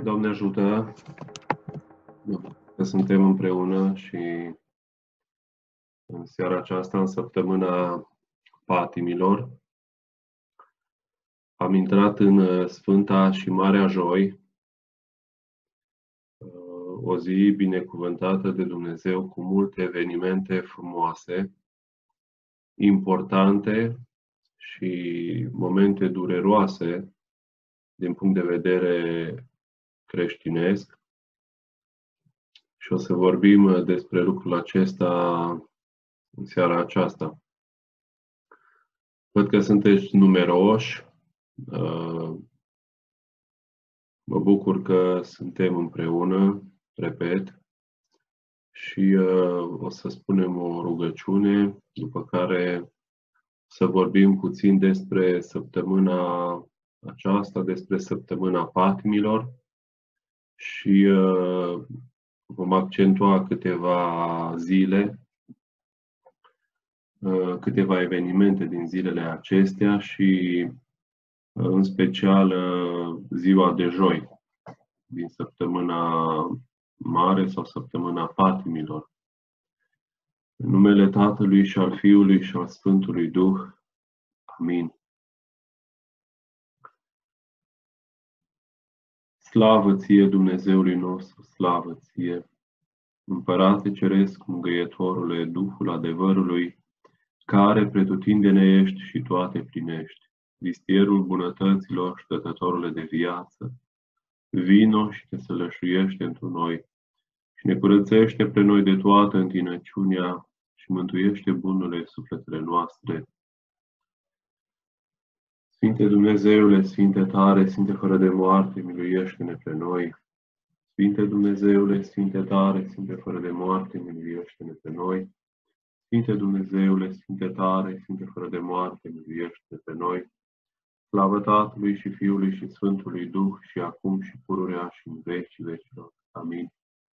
Doamne ajută că suntem împreună și în seara aceasta, în săptămâna patimilor, am intrat în Sfânta și Marea Joi, o zi binecuvântată de Dumnezeu cu multe evenimente frumoase, importante și momente dureroase din punct de vedere creștinesc. Și o să vorbim despre lucrul acesta în seara aceasta. Văd că sunteți numeroși. Mă bucur că suntem împreună, repet, și o să spunem o rugăciune, după care să vorbim puțin despre săptămâna aceasta, despre săptămâna patimilor și vom accentua câteva zile, câteva evenimente din zilele acestea și în special ziua de joi din săptămâna mare sau săptămâna patimilor. În numele Tatălui și al Fiului și al Sfântului Duh. Amin. Slavă ție, Dumnezeului nostru, slavă ție, Împărate Ceresc, Mângâietorule, Duhul adevărului, care pretutindene ești și toate plinești, vistierul bunătăților și dătătorule de viață, vino și te sălășuiește întru noi și ne curățește pe noi de toată întinăciunea și mântuiește bunurile sufletele noastre. Sfinte Dumnezeule, Sfinte tare, Sfinte fără de moarte, miluiește-ne pe noi. Sfinte Dumnezeule, Sfinte tare, Sfinte fără de moarte, miluiește-ne pe noi. Sfinte Dumnezeule, Sfinte tare, Sfinte fără de moarte, miluiește-ne pe noi. Slavă Tatălui și Fiului și Sfântului Duh, și acum și pururea și în vecii vecilor. Amin.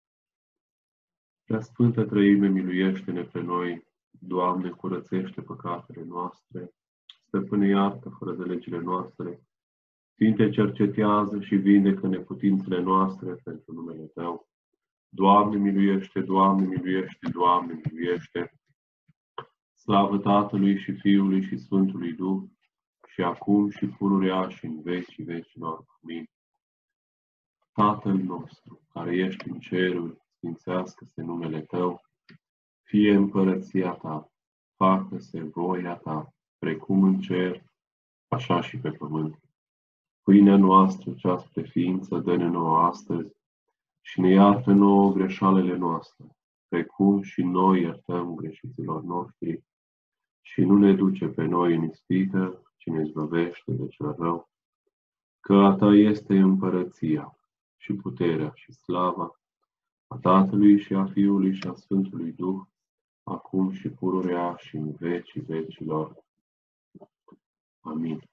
Prea Sfântă Trăime, miluiește-ne pe noi. Doamne, curățește păcatele noastre. Stăpâne, iartă fără de legile noastre. Sfinte, cercetează și vindecă neputințele noastre pentru numele Tău. Doamne, miluiește, Doamne, miluiește, Doamne, miluiește. Slavă Tatălui și Fiului și Sfântului Duh, și acum și pururea și în vecii vecilor. Amin. Tatăl nostru, care ești în ceruri, sfințească-se numele Tău, fie împărăția Ta, facă-se voia Ta, precum în cer, așa și pe pământ. Pâinea noastră cea spre ființă dă-ne nouă astăzi și ne iartă nouă greșalele noastre, precum și noi iertăm greșiților noștri, și nu ne duce pe noi în ispită, ci ne izbăvește de cel rău. Că a Ta este împărăția și puterea și slava a Tatălui și a Fiului și a Sfântului Duh, acum și pururea și în vecii vecilor. Amin.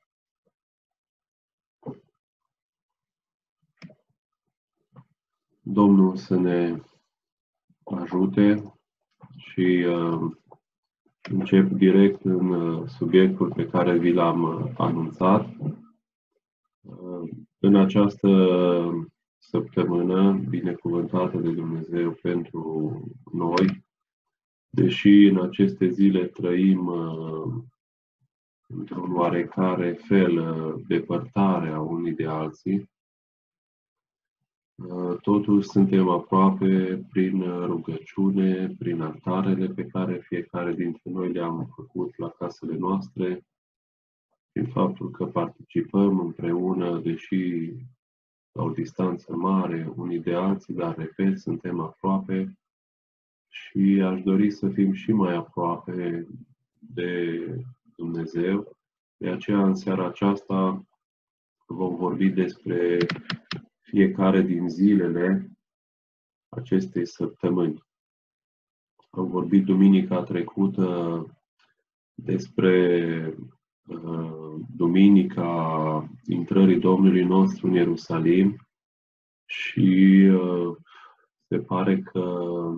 Domnul să ne ajute și încep direct în subiectul pe care vi l-am anunțat. În această săptămână binecuvântată de Dumnezeu pentru noi, deși în aceste zile trăim într-un oarecare fel depărtarea unii de alții, totuși suntem aproape prin rugăciune, prin altarele pe care fiecare dintre noi le-am făcut la casele noastre, prin faptul că participăm împreună, deși la o distanță mare unii de alții, dar, repet, suntem aproape și aș dori să fim și mai aproape de Dumnezeu. De aceea, în seara aceasta, vom vorbi despre fiecare din zilele acestei săptămâni. Am vorbit duminica trecută despre duminica intrării Domnului nostru în Ierusalim și se pare că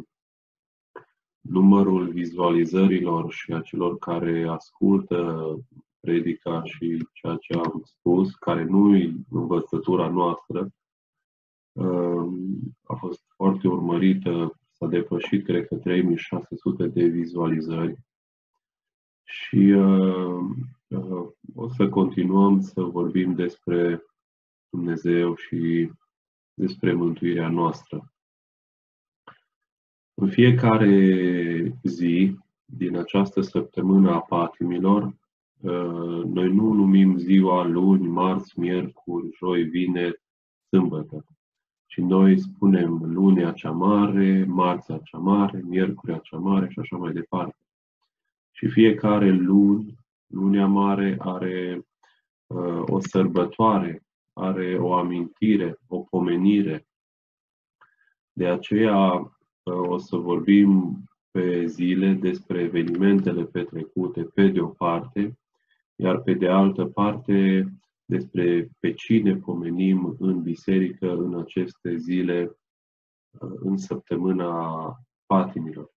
numărul vizualizărilor și a celor care ascultă predica și ceea ce am spus, care nu e învățătura noastră, A fost foarte urmărită, s-a depășit, cred că, 3600 de vizualizări. Și o să continuăm să vorbim despre Dumnezeu și despre mântuirea noastră. În fiecare zi din această săptămână a patimilor, noi nu numim ziua luni, marți, miercuri, joi, vineri, sâmbătă, ci noi spunem lunea cea mare, marțea cea mare, miercurea cea mare și așa mai departe. Și fiecare lunea mare are o sărbătoare, are o amintire, o pomenire. De aceea o să vorbim pe zile despre evenimentele petrecute pe de o parte, iar pe de altă parte despre pe cine pomenim în biserică în aceste zile, în săptămâna patimilor.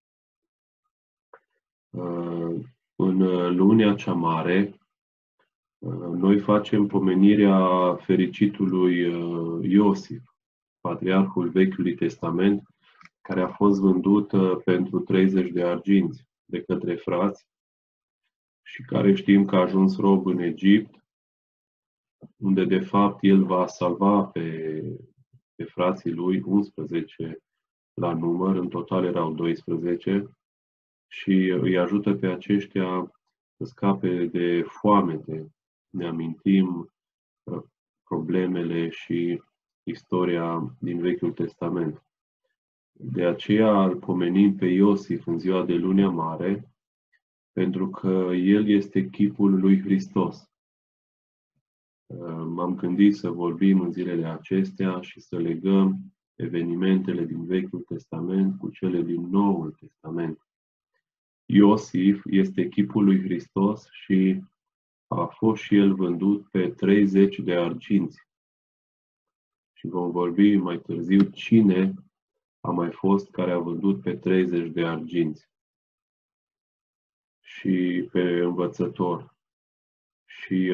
În lunea cea mare, noi facem pomenirea fericitului Iosif, patriarhul Vechiului Testament, care a fost vândut pentru 30 de arginți de către frați și care știm că a ajuns rob în Egipt, unde de fapt el va salva pe frații lui, 11 la număr, în total erau 12, și îi ajută pe aceștia să scape de foamete. Ne amintim problemele și istoria din Vechiul Testament. De aceea îl pomenim pe Iosif în ziua de Lunea Mare, pentru că el este chipul lui Hristos. M-am gândit să vorbim în zilele acestea și să legăm evenimentele din Vechiul Testament cu cele din Noul Testament. Iosif este chipul lui Hristos și a fost și el vândut pe 30 de arginți. Și vom vorbi mai târziu cine a mai fost care a vândut pe 30 de arginți. Și pe învățător. Și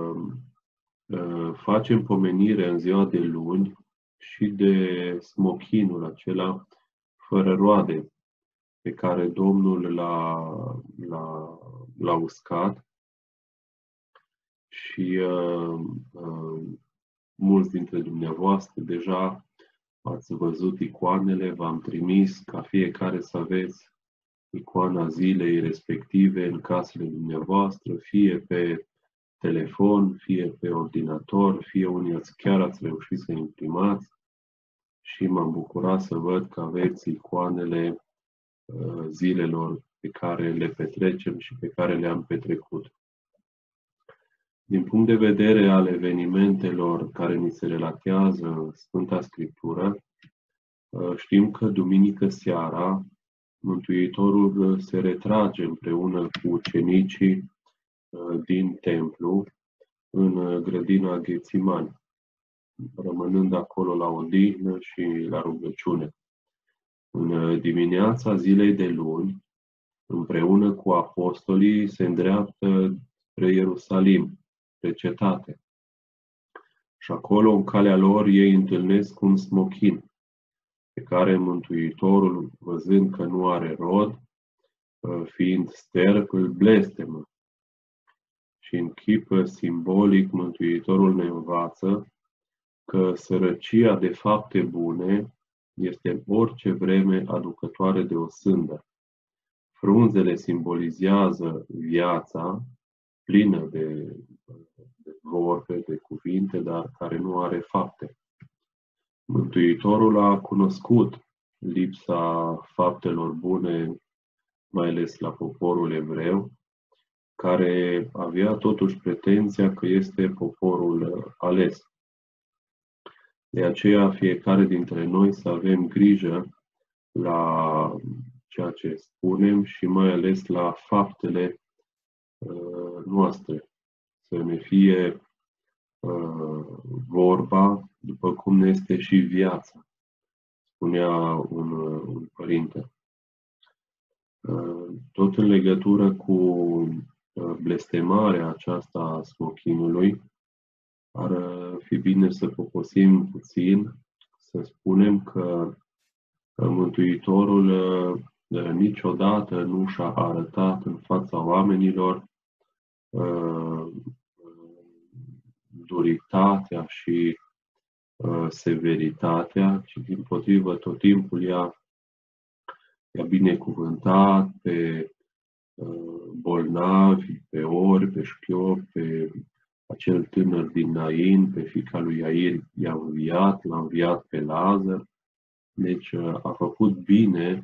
facem pomenire în ziua de luni și de smochinul acela fără roade pe care Domnul l-a uscat. Și mulți dintre dumneavoastră deja ați văzut icoanele, v-am trimis ca fiecare să aveți icoana zilei respective în casele dumneavoastră, fie pe telefon, fie pe ordinator, fie unii chiar ați reușit să imprimați, și m-am bucurat să văd că aveți icoanele zilelor pe care le petrecem și pe care le-am petrecut. Din punct de vedere al evenimentelor care ni se relatează în Sfânta Scriptură, știm că duminică seara Mântuitorul se retrage împreună cu ucenicii din templu în grădina Ghețimani, rămânând acolo la odihnă și la rugăciune. În dimineața zilei de luni, împreună cu apostolii, se îndreaptă spre Ierusalim, spre cetate. Și acolo, în calea lor, ei întâlnesc un smochin, pe care Mântuitorul, văzând că nu are rod, fiind sterp, îl blestemă. Și în chip simbolic, Mântuitorul ne învață că sărăcia de fapte bune este în orice vreme aducătoare de o sândă. Frunzele simbolizează viața plină de vorbe, de cuvinte, dar care nu are fapte. Mântuitorul a cunoscut lipsa faptelor bune, mai ales la poporul evreu, care avea totuși pretenția că este poporul ales. De aceea fiecare dintre noi să avem grijă la ceea ce spunem și mai ales la faptele noastre. Să ne fie vorba după cum ne este și viața, spunea un părinte. Tot în legătură cu blestemarea aceasta a smochinului, ar fi bine să poposim puțin, să spunem că Mântuitorul niciodată nu și-a arătat în fața oamenilor duritatea și severitatea, ci dimpotrivă tot timpul i-a binecuvântat pe bolnavi, pe orbi, pe șchiopi, pe acel tânăr din Nain, pe fiica lui Iair i-a înviat, l-a înviat pe Lazar. Deci a făcut bine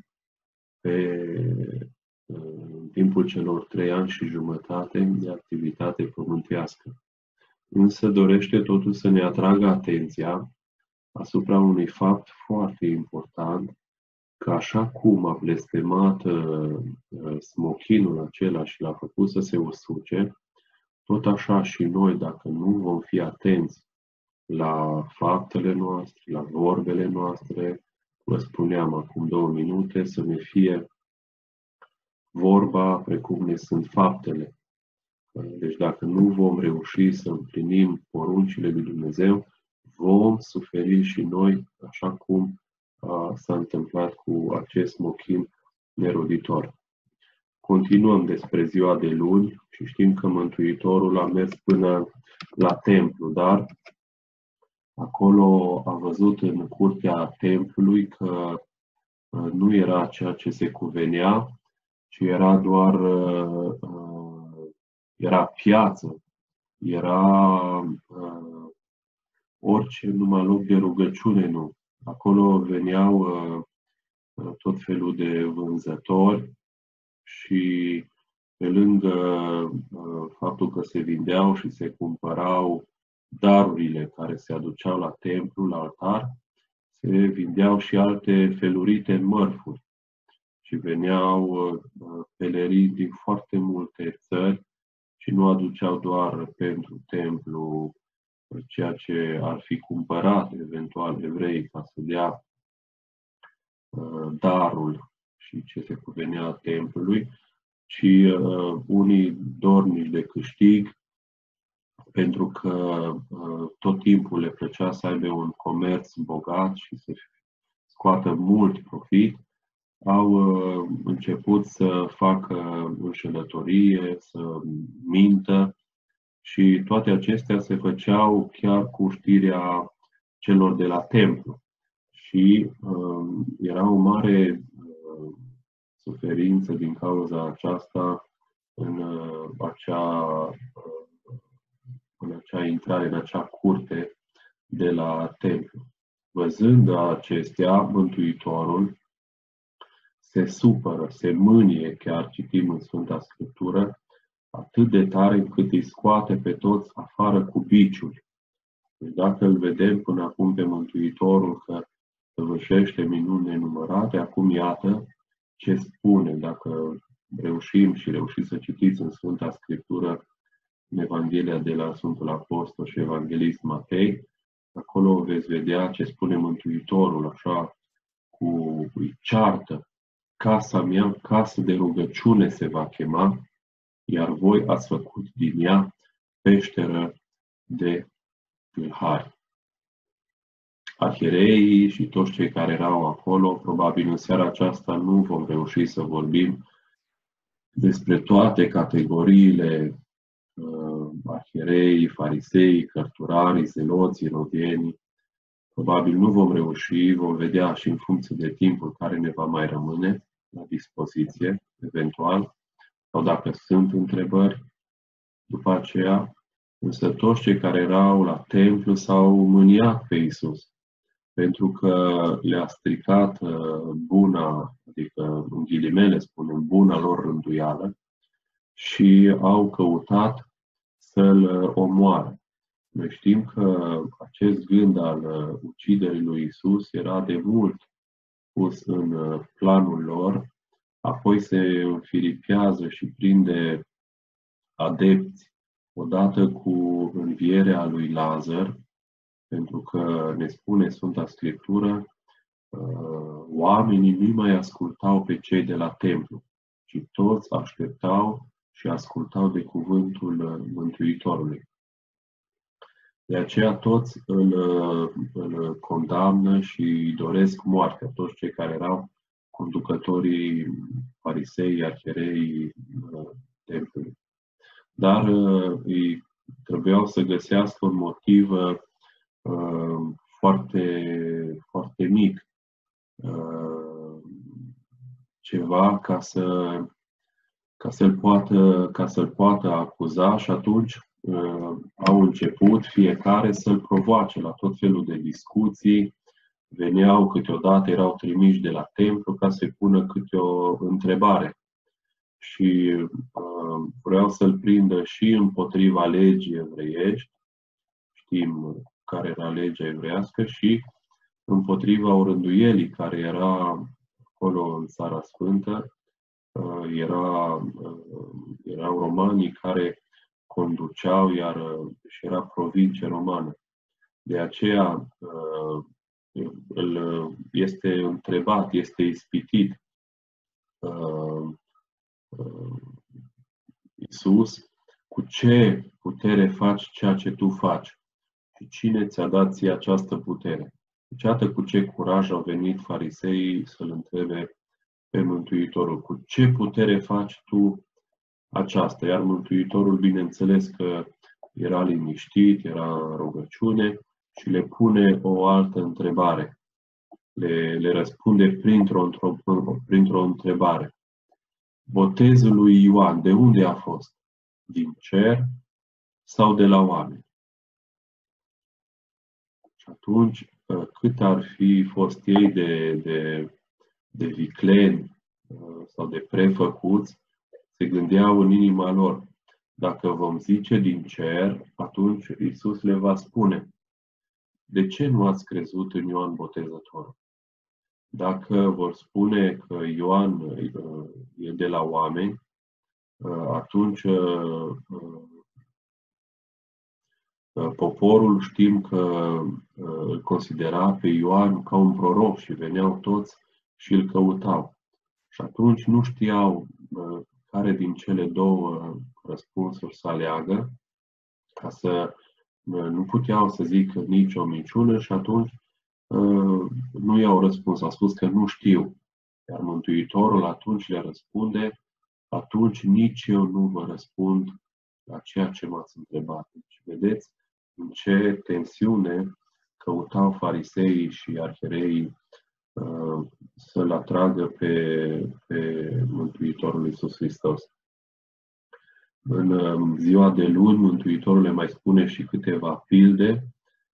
în timpul celor 3 ani și jumătate de activitate pământească. Însă dorește totuși să ne atragă atenția asupra unui fapt foarte important, că așa cum a blestemat smochinul acela și l-a făcut să se usuce, tot așa și noi, dacă nu vom fi atenți la faptele noastre, la vorbele noastre, vă spuneam acum 2 minute, să ne fie vorba precum ne sunt faptele. Deci dacă nu vom reuși să împlinim poruncile lui Dumnezeu, vom suferi și noi, așa cum s-a întâmplat cu acest smochin neroditor. Continuăm despre ziua de luni și știm că Mântuitorul a mers până la templu, dar acolo a văzut în curtea templului că nu era ceea ce se cuvenea, ci era doar era piață, era orice, numai loc de rugăciune nu. Acolo veneau tot felul de vânzători și pe lângă faptul că se vindeau și se cumpărau darurile care se aduceau la templu, la altar, se vindeau și alte felurite mărfuri. Și veneau pelerini din foarte multe țări și nu aduceau doar pentru templu ceea ce ar fi cumpărat eventual evrei ca să dea darul și ce se cuvenea templului, ci unii dornici de câștig, pentru că tot timpul le plăcea să aibă un comerț bogat și să scoată mult profit, au început să facă înșelătorie, să mintă și toate acestea se făceau chiar cu știrea celor de la templu. Și era o mare suferință din cauza aceasta în acea intrare, în acea curte de la templu. Văzând acestea, Mântuitorul se supără, se mânie, chiar citim în Sfânta Scriptură, atât de tare încât îi scoate pe toți afară cu biciuri. Deci dacă îl vedem până acum pe Mântuitorul că săvârșește minuni nenumărate, acum iată ce spune. Dacă reușiți să citiți în Sfânta Scriptură, în Evanghelia de la Sfântul Apostol și Evanghelist Matei, acolo veți vedea ce spune Mântuitorul, așa, îi ceartă. Casa mea, casă de rugăciune se va chema, iar voi ați făcut din ea peșteră de tâlhari. Arhiereii și toți cei care erau acolo, probabil în seara aceasta nu vom reuși să vorbim despre toate categoriile arhiereii, farisei, cărturarii, zeloții, rodienii. Probabil nu vom reuși, vom vedea și în funcție de timpul care ne va mai rămâne la dispoziție, eventual, sau dacă sunt întrebări după aceea. Însă toți cei care erau la templu s-au mâniat pe Iisus, pentru că le-a stricat buna, adică în ghilimele spunem, buna lor rânduială și au căutat să-L omoare. Noi știm că acest gând al uciderii lui Iisus era de mult pus în planul lor, apoi se înfiripează și prinde adepți odată cu învierea lui Lazar, pentru că ne spune Sfânta Scriptură, oamenii nu mai ascultau pe cei de la templu, ci toți așteptau și ascultau de cuvântul Mântuitorului. De aceea toți îl condamnă și îi doresc moartea, toți cei care erau conducătorii farisei, arhierei templului. Dar îi trebuiau să găsească un motiv foarte, foarte mic, ceva ca să-l poată acuza, și atunci au început fiecare să-l provoace la tot felul de discuții. Veneau câteodată, erau trimiși de la templu ca să-i pună câte o întrebare. Și vreau să-l prindă și împotriva legii evreiești, știm care era legea evreiască, și împotriva orânduielii care era acolo în Țara Sfântă. Erau romanii care conduceau, și era provincie romană. De aceea este întrebat, este ispitit Iisus: cu ce putere faci ceea ce tu faci? Și cine ți-a dat ție această putere? Deci, iată cu ce curaj au venit fariseii să-L întrebe pe Mântuitorul: cu ce putere faci tu aceasta? Iar Mântuitorul, bineînțeles că era liniștit, era în rugăciune și le pune o altă întrebare. Le răspunde printr-o întrebare. Botezul lui Ioan, de unde a fost? Din cer sau de la oameni? Și atunci, cât ar fi fost ei de vicleni sau de prefăcuți, se gândeau în inima lor: dacă vom zice din cer, atunci Iisus le va spune: de ce nu ați crezut în Ioan Botezătorul? Dacă vor spune că Ioan e de la oameni, atunci poporul, știm că îl considera pe Ioan ca un proroc și veneau toți și îl căutau. Și atunci nu știau care din cele două răspunsuri să aleagă, ca să nu puteau să zică nicio minciună, și atunci nu i-au răspuns. Au spus că nu știu. Iar Mântuitorul atunci le răspunde: atunci nici eu nu vă răspund la ceea ce m-ați întrebat. Deci, vedeți în ce tensiune căutau fariseii și arhiereii să-L atragă pe Mântuitorul Iisus Hristos. În ziua de luni, Mântuitorul le mai spune și câteva pilde,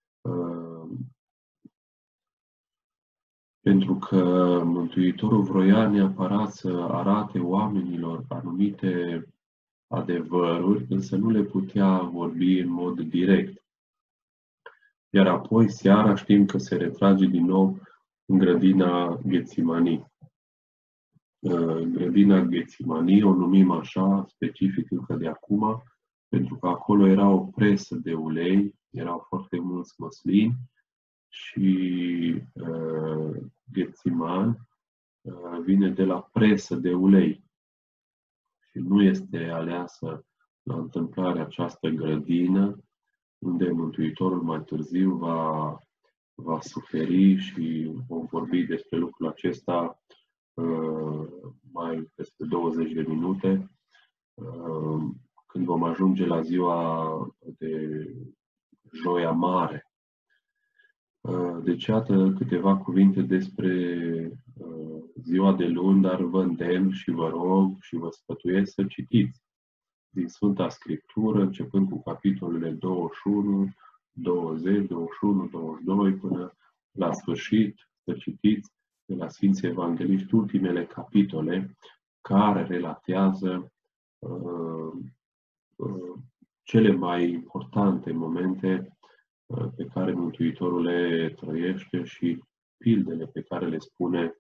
pentru că Mântuitorul vroia neapărat să arate oamenilor anumite adevăruri, însă nu le putea vorbi în mod direct. Iar apoi, seara, știm că se retrage din nou în grădina Ghețimanii. Grădina Ghețimanii o numim așa, specific încă de acum, pentru că acolo era o presă de ulei, erau foarte mulți măslini și Ghețiman vine de la presă de ulei. Și nu este aleasă la întâmplare această grădină, unde Mântuitorul mai târziu va suferi, și vom vorbi despre lucrul acesta mai peste 20 de minute, când vom ajunge la ziua de Joia Mare. Deci, iată câteva cuvinte despre ziua de luni, dar vă îndemn și vă rog și vă sfătuiesc să citiți din Sfânta Scriptură, începând cu capitolele 21, 20, 21, 22, până la sfârșit, să citiți de la Sfinții Evangeliști ultimele capitole care relatează cele mai importante momente pe care Mântuitorul le trăiește și pildele pe care le spune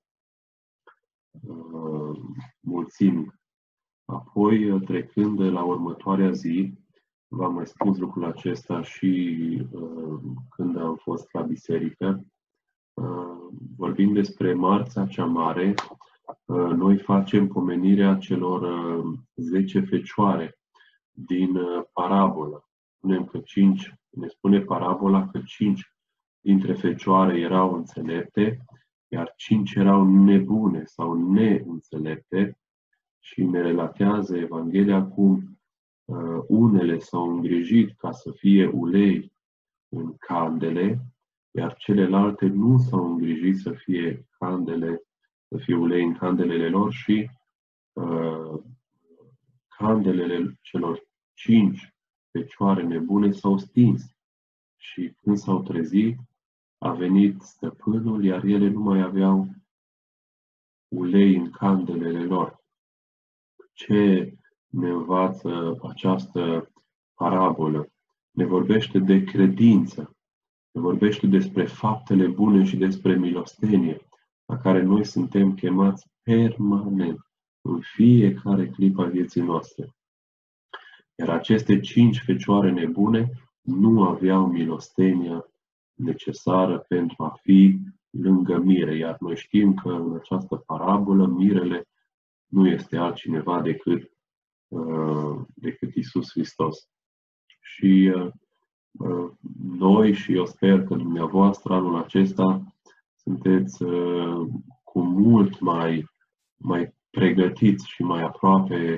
mulțimii. Apoi, trecând la următoarea zi, v-am mai spus lucrul acesta și când am fost la biserică, vorbind despre Marța cea Mare, noi facem pomenirea celor 10 fecioare din parabolă. Spunem că 5 Ne spune parabola că 5 dintre fecioare erau înțelepte, iar 5 erau nebune sau neînțelepte și ne relatează Evanghelia cum unele s-au îngrijit ca să fie ulei în candele, iar celelalte nu s-au îngrijit să fie ulei în candelele lor și candelele celor 5 fecioare nebune s-au stins. Și când s-au trezit, a venit stăpânul, iar ele nu mai aveau ulei în candelele lor. Ce ne învață această parabolă? Ne vorbește de credință, ne vorbește despre faptele bune și despre milostenie, la care noi suntem chemați permanent, în fiecare clipă a vieții noastre. Iar aceste 5 fecioare nebune nu aveau milostenia necesară pentru a fi lângă mire, iar noi știm că în această parabolă mirele nu este altcineva decât Iisus Hristos. Și noi, și eu sper că dumneavoastră anul acesta sunteți cu mult mai pregătiți și mai aproape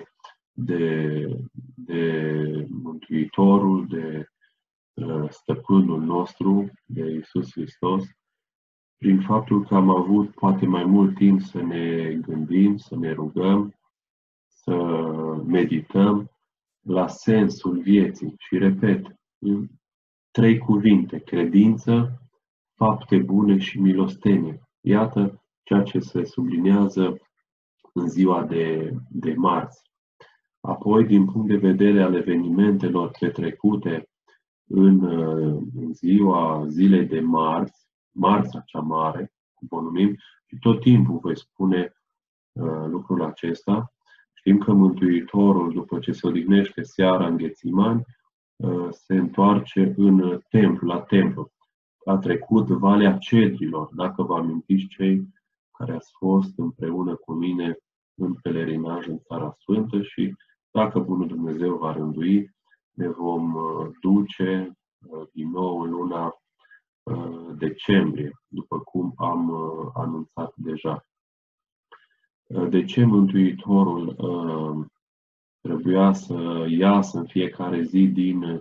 de Mântuitorul, de Stăpânul nostru, de Iisus Hristos, prin faptul că am avut poate mai mult timp să ne gândim, să ne rugăm, să medităm la sensul vieții. Și repet, în 3 cuvinte: credință, fapte bune și milostenie. Iată ceea ce se subliniază în ziua de marți. Apoi, din punct de vedere al evenimentelor petrecute în ziua zilei de marța cea mare, cum o numim, și tot timpul voi spune lucrul acesta. Știm că Mântuitorul, după ce se odihnește seara în Ghețimani, se întoarce în templu, la templu. A trecut Valea Cedrilor, dacă vă amintiți cei care ați fost împreună cu mine în pelerinaj în Țara Sfântă, și dacă Bunul Dumnezeu va rândui, ne vom duce din nou în luna decembrie, după cum am anunțat deja. De ce Mântuitorul trebuia să iasă în fiecare zi din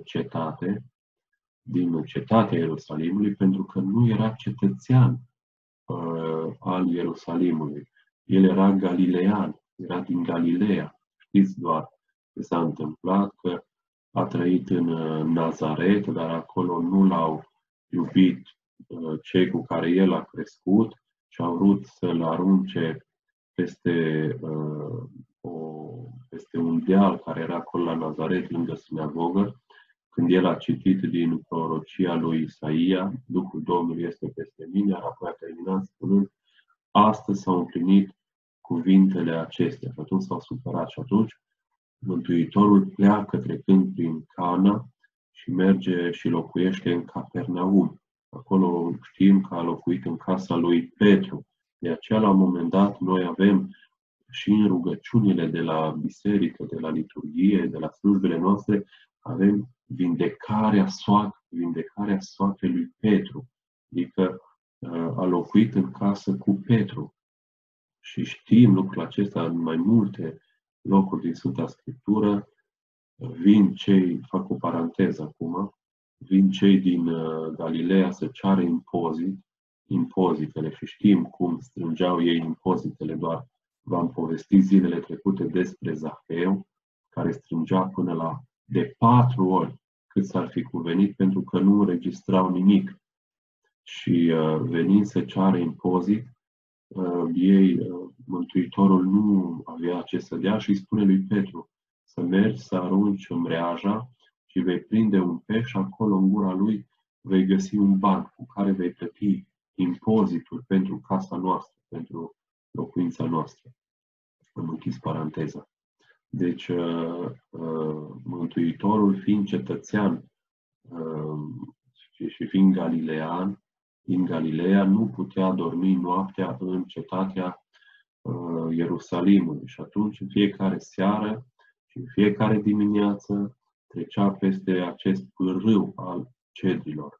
cetatea Ierusalimului? Pentru că nu era cetățean al Ierusalimului. El era galilean, era din Galileea. Știți doar ce s-a întâmplat, că a trăit în Nazaret, dar acolo nu l-au iubit cei cu care el a crescut și au vrut să-l arunce peste un deal care era acolo la Nazaret, lângă sinagogă. Când el a citit din prorocia lui Isaia, Duhul Domnului este peste mine, iar apoi a terminat spunând: astăzi s-au împlinit cuvintele acestea. Și atunci s-au supărat și atunci Mântuitorul pleacă trecând prin Cana și merge și locuiește în Capernaum. Acolo știm că a locuit în casa lui Petru. De aceea, la un moment dat, noi avem și în rugăciunile de la biserică, de la liturghie, de la slujbele noastre, avem vindecarea soacrei lui Petru. Adică a locuit în casă cu Petru. Și știm lucrul acesta în mai multe locuri din Sfânta Scriptură. Vin cei, fac o paranteză acum, vin cei din Galileea să ceară impozitele, și știm cum strângeau ei impozitele. Doar v-am povestit zilele trecute despre Zaheu, care strângea până la de 4 ori cât s-ar fi cuvenit, pentru că nu înregistrau nimic. Și venind să ceară impozit, Mântuitorul nu avea ce să dea și îi spune lui Petru să mergi să arunci mreaja și vei prinde un peș și acolo în gura lui vei găsi un ban cu care vei plăti impozitul pentru casa noastră, pentru locuința noastră. Am închis paranteza. Deci, Mântuitorul, fiind cetățean și fiind galilean, din Galileea, nu putea dormi noaptea în cetatea Ierusalimului. Și atunci, în fiecare seară și în fiecare dimineață, trecea peste acest pârâu al cedrilor.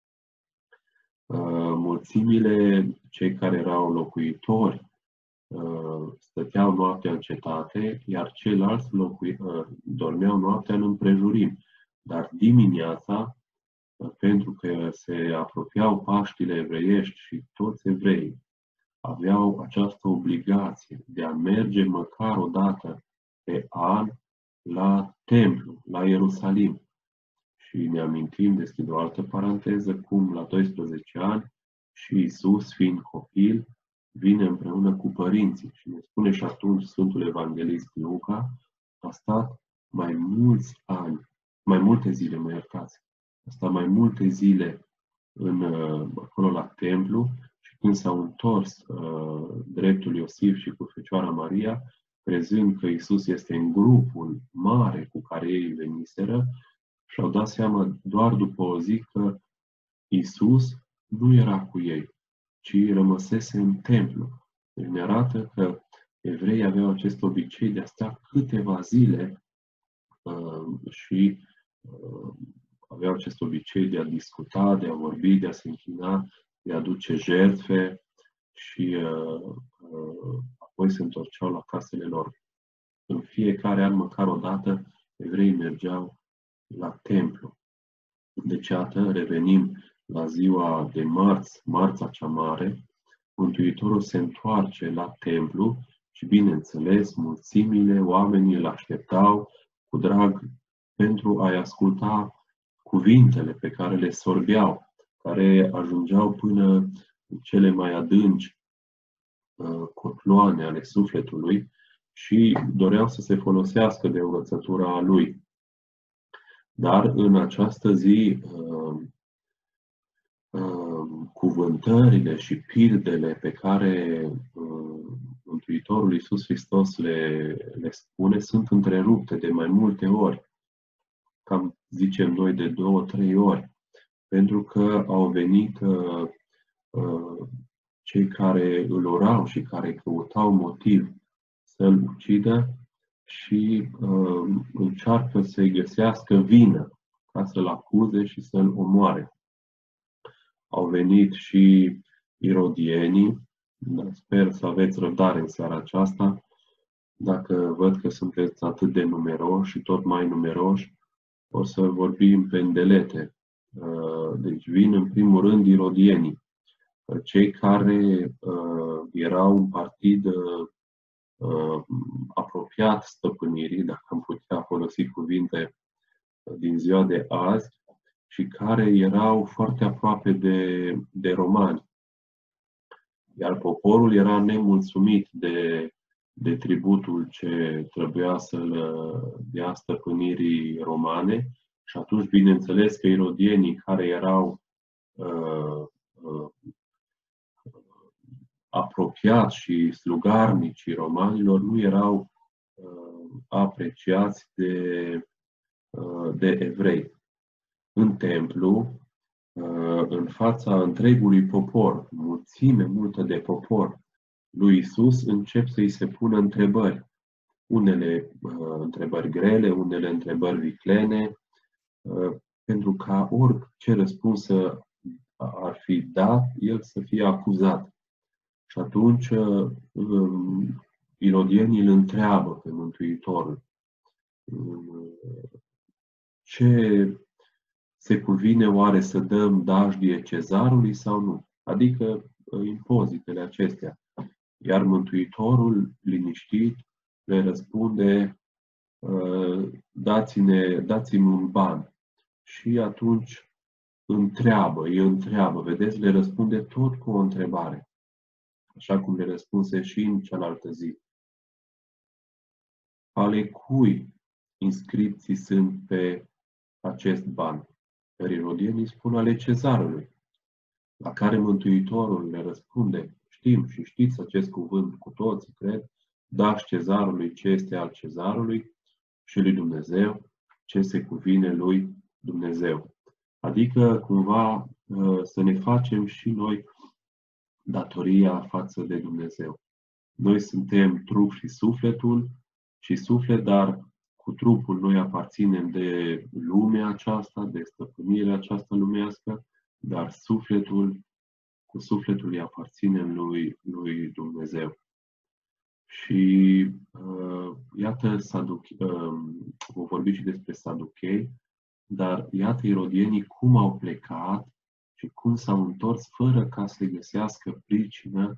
Mulțimile, cei care erau locuitori, stăteau noaptea în cetate, iar ceilalți dormeau noaptea în împrejurim. Dar dimineața, pentru că se apropiau Paștile evreiești și toți evreii aveau această obligație de a merge măcar o dată pe an la templu, la Ierusalim. Și ne amintim, deschid o altă paranteză, cum la 12 ani și Iisus, fiind copil, vine împreună cu părinții. Și ne spune și atunci Sfântul Evanghelist Luca, a stat mai mulți ani, mai multe zile, mă iertați, a stat mai multe zile acolo la templu și când s-au întors dreptul Iosif și cu Fecioara Maria, crezând că Iisus este în grupul mare cu care ei veniseră, și-au dat seama doar după o zi că Iisus nu era cu ei, ci rămăsese în templu. Deci ne arată că evreii aveau acest obicei de a sta câteva zile și aveau acest obicei de a discuta, de a vorbi, de a se închina, de a aduce jertfe și apoi se întorceau la casele lor. În fiecare an, măcar o dată, evreii mergeau la templu. Deci, iată, revenim la ziua de marța cea mare, Mântuitorul se întoarce la templu și, bineînțeles, mulțimile, oamenii îl așteptau cu drag pentru a-i asculta cuvintele pe care le sorbeau, care ajungeau până în cele mai adânci cotloane ale sufletului și doreau să se folosească de învățătura lui. Dar în această zi, cuvântările și pildele pe care Mântuitorul Iisus Hristos le spune sunt întrerupte de mai multe ori, cam zicem noi de 2-3 ori, pentru că au venit cei care îl urau și care căutau motiv să-l ucidă și încearcă să-i găsească vină ca să-l acuze și să-l omoare. Au venit și irodienii, sper să aveți răbdare în seara aceasta, dacă văd că sunteți atât de numeroși și tot mai numeroși, o să vorbim pe îndelete. Deci vin în primul rând irodienii, cei care erau un partid apropiat stăpânirii, dacă am putea folosi cuvinte din ziua de azi, și care erau foarte aproape de romani. Iar poporul era nemulțumit de tributul ce trebuia să-l dea stăpânirii romane și atunci, bineînțeles, că irodienii care erau apropiați și slugarnicii romanilor nu erau apreciați de evrei. În templu, în fața întregului popor, multă de popor, lui Iisus încep să-i se pună întrebări. Unele întrebări grele, unele întrebări viclene, pentru ca orice răspuns ar fi dat, el să fie acuzat. Și atunci irodienii îl întreabă pe Mântuitorul ce se cuvine oare să dăm dajdie cezarului sau nu? Adică impozitele acestea. Iar Mântuitorul, liniștit, le răspunde dați-mi un ban. Și atunci îi întreabă. Vedeți, le răspunde tot cu o întrebare. Așa cum le răspunse și în cealaltă zi. Ale cui inscripții sunt pe acest ban? Iar irodienii spun ale cezarului. La care Mântuitorul le răspunde, știm și știți acest cuvânt cu toții, cred, dați cezarului ce este al cezarului și lui Dumnezeu ce se cuvine lui Dumnezeu. Adică, cumva, să ne facem și noi datoria față de Dumnezeu. Noi suntem trup și suflet, dar cu trupul noi aparținem de lumea aceasta, de stăpânirea aceasta lumească, dar cu sufletul îi aparținem lui Dumnezeu. Și iată, vom vorbi și despre saduchei, dar iată irodienii cum au plecat și cum s-au întors fără ca să găsească pricină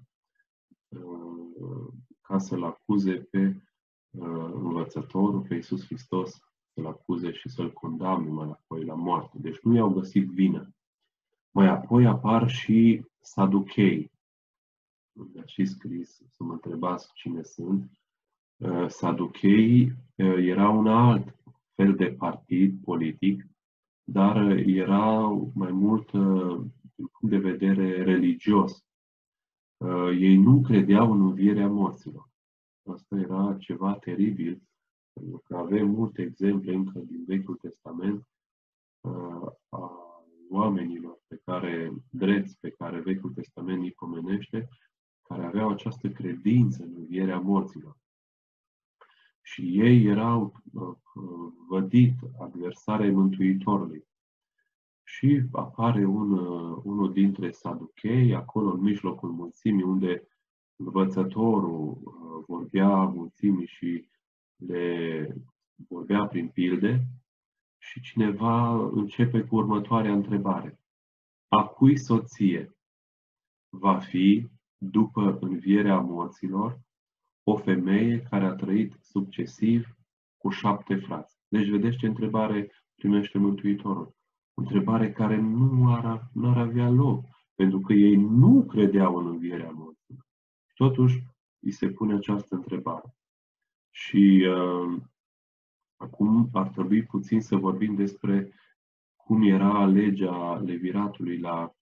ca să-L acuze pe învățătorul, pe Iisus Hristos, să-L acuze și să-L condamne mai apoi la moarte. Deci nu i-au găsit vină. Mai apoi apar și saduchei. Ați și scris, să mă întrebați cine sunt. Saducheii era un alt fel de partid politic, dar erau mai mult din punct de vedere religios. Ei nu credeau în învierea morților. Asta era ceva teribil, pentru că avem multe exemple încă din Vechiul Testament a oamenilor drepți pe care Vechiul Testament îi pomenește, care aveau această credință în învierea morților. Și ei erau vădit adversari Mântuitorului. Și apare unul dintre saduchei, acolo în mijlocul mulțimii, unde învățătorul vorbea mulțimii și le vorbea prin pilde, și cineva începe cu următoarea întrebare. A cui soție va fi, după învierea morților, o femeie care a trăit succesiv cu 7 frați? Deci vedeți ce întrebare primește Mântuitorul. O întrebare care nu ar avea loc, pentru că ei nu credeau în învierea morților. Totuși, îi se pune această întrebare. Și acum ar trebui puțin să vorbim despre cum era legea leviratului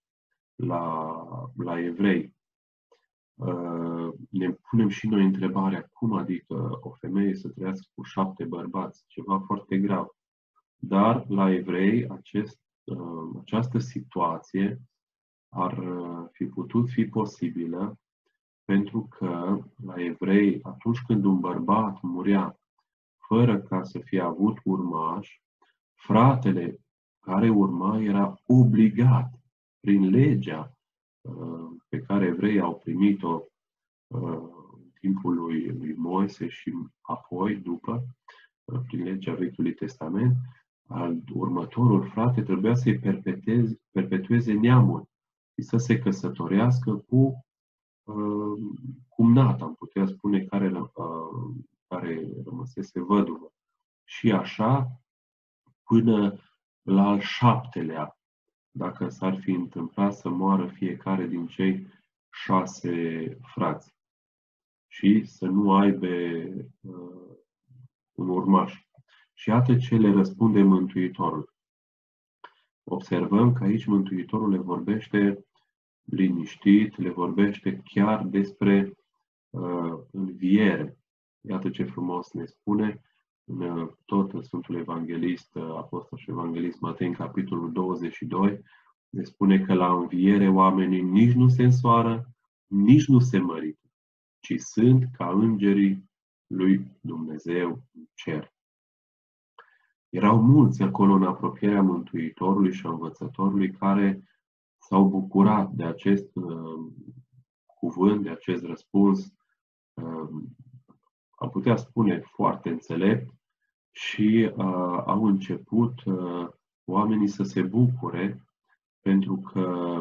la evrei. Ne punem și noi întrebarea, cum adică o femeie să trăiască cu 7 bărbați? Ceva foarte grav. Dar la evrei această situație ar fi putut fi posibilă pentru că la evrei, atunci când un bărbat murea fără ca să fie avut urmaș, fratele care urma era obligat prin legea pe care evreii au primit-o în timpul lui Moise și apoi, după, prin legea Vechiului Testament, următorul frate trebuia să-i perpetueze neamul și să se căsătorească cu cumnata, am putea spune, care rămăsese văduvă. Și așa până la al 7-lea, dacă s-ar fi întâmplat să moară fiecare din cei 6 frați și să nu aibă un urmaș. Și iată ce le răspunde Mântuitorul. Observăm că aici Mântuitorul le vorbește liniștit, le vorbește chiar despre înviere. Iată ce frumos ne spune tot în Sfântul Evanghelist, Apostol și Evanghelist Matei, în capitolul 22, ne spune că la înviere oamenii nici nu se însoară, nici nu se mărită, ci sunt ca îngerii lui Dumnezeu în cer. Erau mulți acolo în apropierea Mântuitorului și a Învățătorului care s-au bucurat de acest cuvânt, de acest răspuns, am putea spune foarte înțelept, și au început oamenii să se bucure pentru că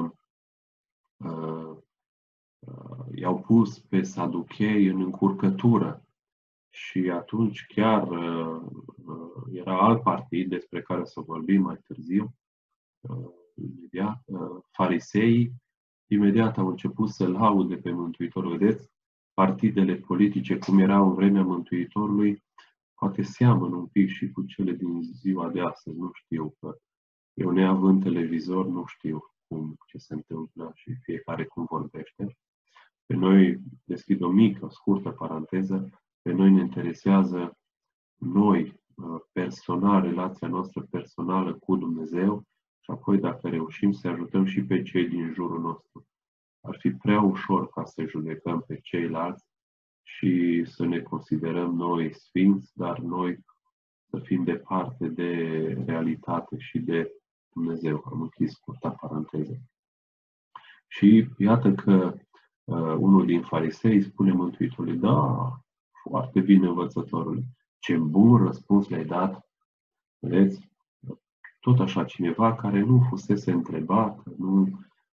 i-au pus pe saduchei în încurcătură. Și atunci chiar era alt partid despre care o să vorbim mai târziu, imediat, fariseii, imediat au început să laude pe Mântuitorul. Vedeți, partidele politice, cum erau în vremea Mântuitorului, poate seamănă un pic și cu cele din ziua de astăzi. Nu știu, că eu neavând televizor, nu știu ce se întâmplă și fiecare cum vorbește. Pe noi, deschid o mică, scurtă paranteză, pe noi ne interesează personal, relația noastră personală cu Dumnezeu și apoi dacă reușim să ajutăm și pe cei din jurul nostru. Ar fi prea ușor ca să judecăm pe ceilalți și să ne considerăm noi sfinți, dar noi să fim departe de realitate și de Dumnezeu. Am închis scurta paranteză. Și iată că unul din farisei spune Mântuitorului: da, foarte bine, învățătorule, ce bun răspuns le-ai dat. Vedeți? Tot așa, cineva care nu fusese întrebat, nu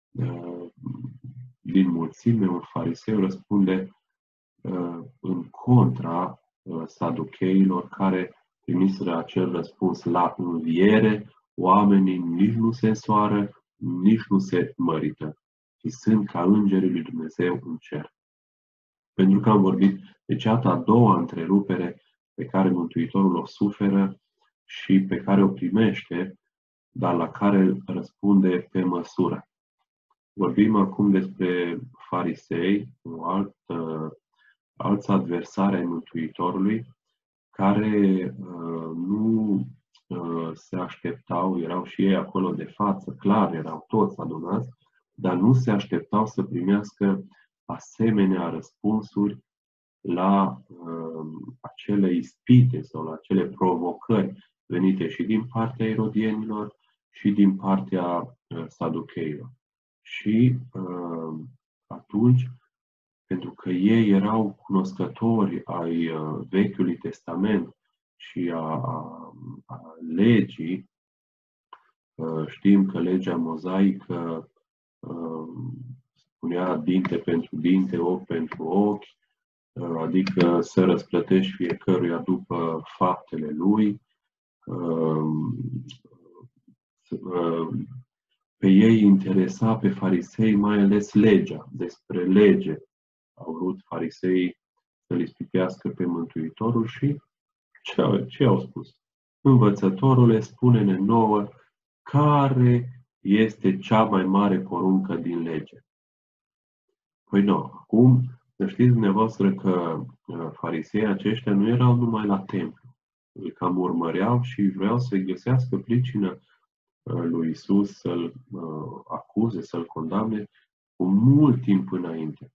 din mulțime, un fariseu răspunde în contra saducheilor care primiseră acel răspuns: la înviere oamenii nici nu se însoară, nici nu se mărită, ci sunt ca îngerii lui Dumnezeu în cer. Pentru că am vorbit de cea a doua întrerupere pe care Mântuitorul o suferă și pe care o primește, dar la care răspunde pe măsură. Vorbim acum despre farisei, alți adversari ai Mântuitorului, care nu se așteptau, erau și ei acolo de față, clar, erau toți adunați, dar nu se așteptau să primească asemenea răspunsuri la acele ispite sau la acele provocări venite și din partea erodienilor și din partea saducheilor. Și atunci, pentru că ei erau cunoscători ai Vechiului Testament și a legii, știm că legea mozaică spunea dinte pentru dinte, ochi pentru ochi, adică să răsplătești fiecăruia după faptele lui. Pe ei interesa, pe farisei, mai ales legea, despre lege. Au vrut farisei să-l ispitească pe Mântuitorul și ce au spus? Învățătorule, spune-ne nouă care este cea mai mare poruncă din lege. Păi nu, acum să știți dumneavoastră că farisei aceștia nu erau numai la templu. Îl cam urmăreau și vreau să găsească pricină lui Isus să-l acuze, să-l condamne cu mult timp înainte.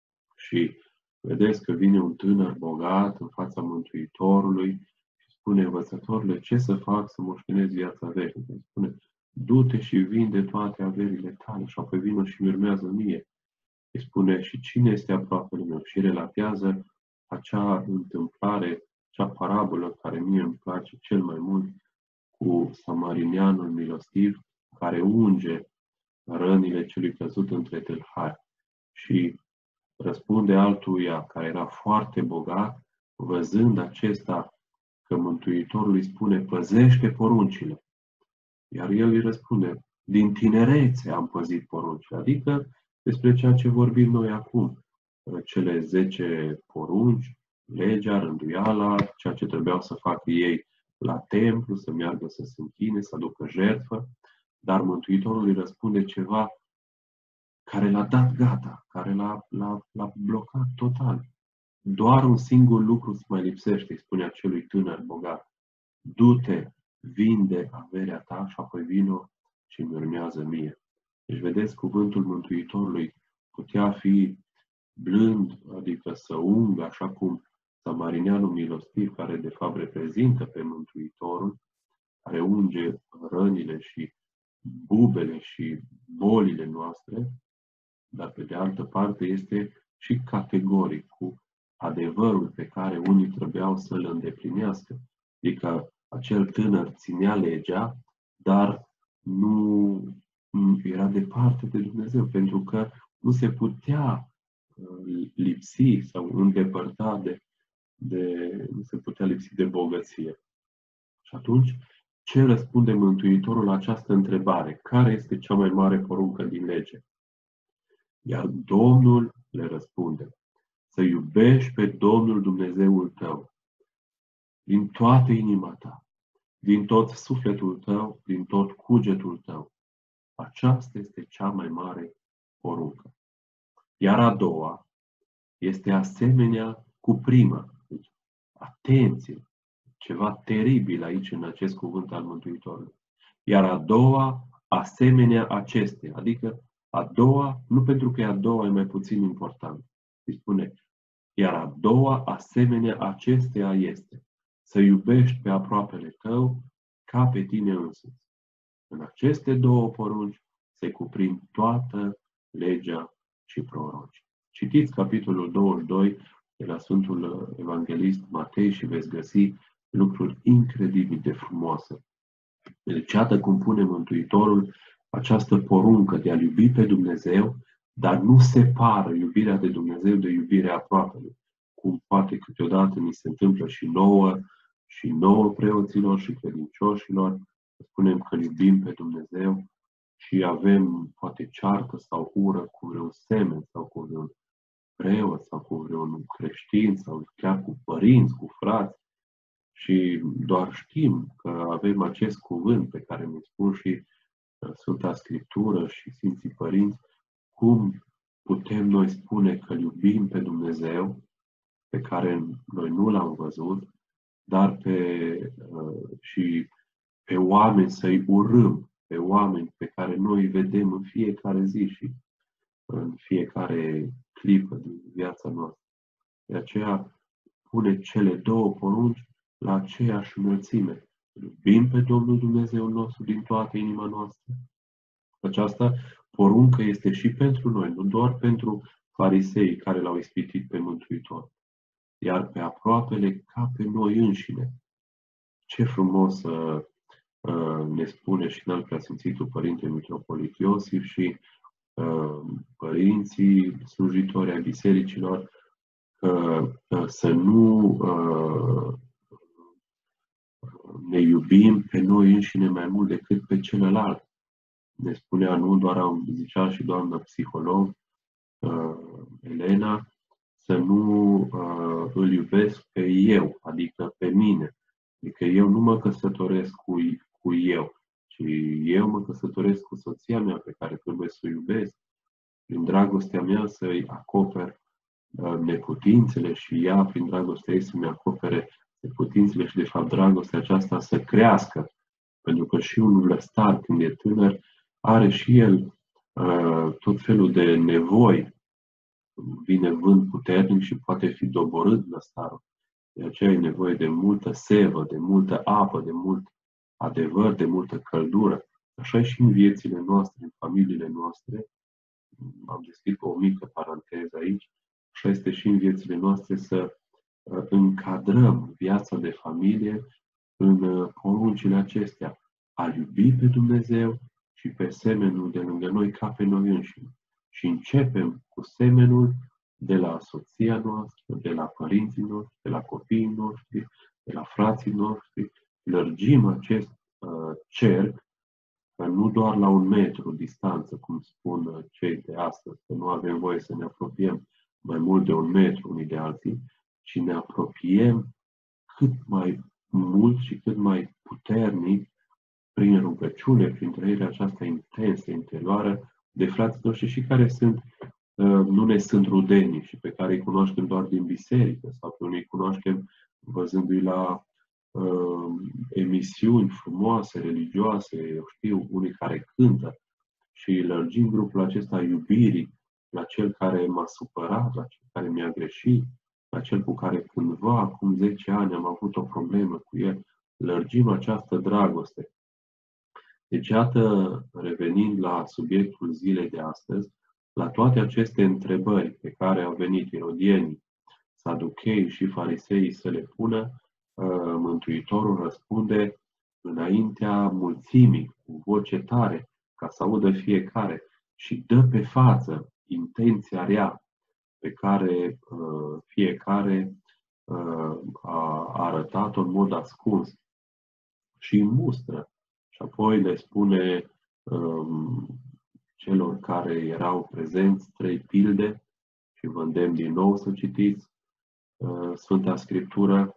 Și vedeți că vine un tânăr bogat în fața Mântuitorului și spune: învățătorule, ce să fac să moștenesc viața veșnică? Spune: du-te și vinde toate averile tale și apoi vină și mi urmează mie. Îi spune: și cine este aproapele meu? Și relatează acea întâmplare, acea parabolă care mie îmi place cel mai mult, cu samarinianul milostiv care unge rănile celui căzut între tâlhari. Și răspunde altuia care era foarte bogat, văzând acesta că Mântuitorul îi spune: păzește poruncile. Iar el îi răspunde: din tinerețe am păzit poruncile. Adică despre ceea ce vorbim noi acum. Cele 10 porunci, legea, rânduiala, ceea ce trebuiau să facă ei la templu, să meargă să se închine, să aducă jertfă. Dar Mântuitorul îi răspunde ceva care l-a dat gata, care l-a blocat total. Doar un singur lucru îți mai lipsește, îi spune acelui tânăr bogat: du-te, vinde averea ta și apoi vino și îmi urmează mie. Deci vedeți, cuvântul Mântuitorului putea fi blând, adică să ungă, așa cum samarinianul milostiv, care de fapt reprezintă pe Mântuitorul, care unge rănile și bubele și bolile noastre, dar pe de altă parte este și categoric cu adevărul pe care unii trebuiau să-l îndeplinească. Adică acel tânăr ținea legea, dar nu era departe de Dumnezeu, pentru că nu se putea lipsi sau îndepărta nu se putea lipsi de bogăție. Și atunci, ce răspunde Mântuitorul la această întrebare? Care este cea mai mare poruncă din lege? Iar Domnul le răspunde: să iubești pe Domnul Dumnezeul tău din toată inima ta, din tot sufletul tău, din tot cugetul tău. Aceasta este cea mai mare poruncă. Iar a doua este asemenea cu prima. Deci, atenție! Ceva teribil aici în acest cuvânt al Mântuitorului. Iar a doua asemenea acestea. Adică a doua, nu pentru că a doua e mai puțin important. Îi spune: iar a doua asemenea acestea este: să iubești pe aproapele tău ca pe tine însuți. În aceste două porunci se cuprind toată legea și prorocii. Citiți capitolul 22 de la Sfântul Evanghelist Matei și veți găsi lucruri incredibil de frumoase. Deci, iată cum pune Mântuitorul această poruncă de a iubi pe Dumnezeu, dar nu separă iubirea de Dumnezeu de iubirea aproapelui, cum poate câteodată ni se întâmplă și nouă preoților și credincioșilor. Spunem că iubim pe Dumnezeu și avem poate ceartă sau ură cu vreun semen sau cu vreun preot sau cu vreun creștin sau chiar cu părinți, cu frați. Și doar știm că avem acest cuvânt pe care ne spun și Sfânta Scriptură și Sfinții Părinți, cum putem noi spune că iubim pe Dumnezeu, pe care noi nu l-am văzut, dar și pe oameni să-i urâm, pe oameni pe care noi îi vedem în fiecare zi și în fiecare clipă din viața noastră. De aceea pune cele două porunci la aceeași înălțime. Iubim pe Domnul Dumnezeu nostru din toată inima noastră. Această poruncă este și pentru noi, nu doar pentru farisei care l-au ispitit pe Mântuitor, iar pe aproapele ca pe noi înșine. Ce frumos ne spune și în Preasfințitul Părinte Mitropolit Iosif și părinții slujitori ai bisericilor, să nu ne iubim pe noi înșine mai mult decât pe celălalt. Ne spunea, nu doar zicea și doamna psiholog Elena, să nu îl iubesc pe eu, adică pe mine. Adică eu nu mă căsătoresc cu eu, ci eu mă căsătoresc cu soția mea pe care trebuie să o iubesc. Prin dragostea mea să-i acoper neputințele și ea, prin dragostea ei, să-mi acopere neputințele și, de fapt, dragostea aceasta să crească. Pentru că și un vlăstar, când e tânăr, are și el tot felul de nevoi. Vine vânt puternic și poate fi doborât vlăstarul. De aceea e nevoie de multă sevă, de multă apă, de mult adevăr, de multă căldură. Așa e și în viețile noastre, în familiile noastre. Am deschis o mică paranteză aici. Așa este și în viețile noastre să încadrăm viața de familie în poruncile acestea. A iubi pe Dumnezeu și pe semenul de lângă noi ca pe noi înșine. Și începem cu semenul de la soția noastră, de la părinții noștri, de la copiii noștri, de la frații noștri. Lărgim acest cerc, nu doar la 1 metru distanță, cum spun cei de astăzi, că nu avem voie să ne apropiem mai mult de 1 metru unii de alții, ci ne apropiem cât mai mult și cât mai puternic prin rugăciune, prin trăirea aceasta intensă, interioară, de frații noștri și care nu ne sunt rudenii și pe care îi cunoaștem doar din biserică sau pe unii îi cunoaștem văzându-i la emisiuni frumoase, religioase, eu știu, unii care cântă și lărgim grupul acesta iubirii la cel care m-a supărat, la cel care mi-a greșit, la cel cu care cândva, acum 10 ani, am avut o problemă cu el. Lărgim această dragoste. Deci, iată, revenind la subiectul zilei de astăzi, la toate aceste întrebări pe care au venit irodienii, saducheii și fariseii să le pună, Mântuitorul răspunde înaintea mulțimii, cu voce tare, ca să audă fiecare, și dă pe față intenția rea pe care fiecare a arătat-o în mod ascuns și îi mustră. Și apoi le spune celor care erau prezenți 3 pilde și vă îndemn din nou să citiți Sfânta Scriptură.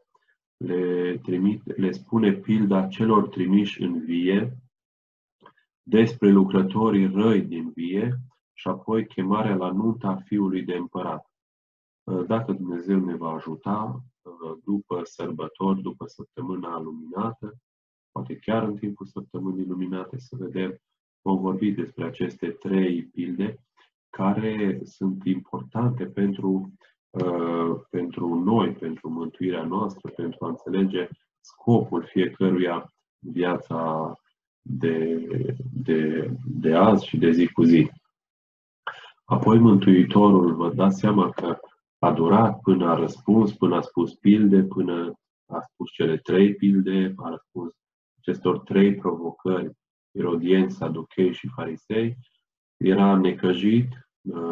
Le spune pilda celor trimiși în vie, despre lucrătorii răi din vie și apoi chemarea la nunta fiului de împărat. Dacă Dumnezeu ne va ajuta, după sărbători, după săptămâna luminată, poate chiar în timpul săptămânii luminate, să vedem, vom vorbi despre aceste 3 pilde care sunt importante pentru noi, pentru mântuirea noastră, pentru a înțelege scopul fiecăruia viața de azi și de zi cu zi. Apoi Mântuitorul, vă dați seama că a durat până a răspuns, până a spus pilde, până a spus cele 3 pilde, a răspuns acestor 3 provocări, irodieni, saduchei și farisei. Era necăjit.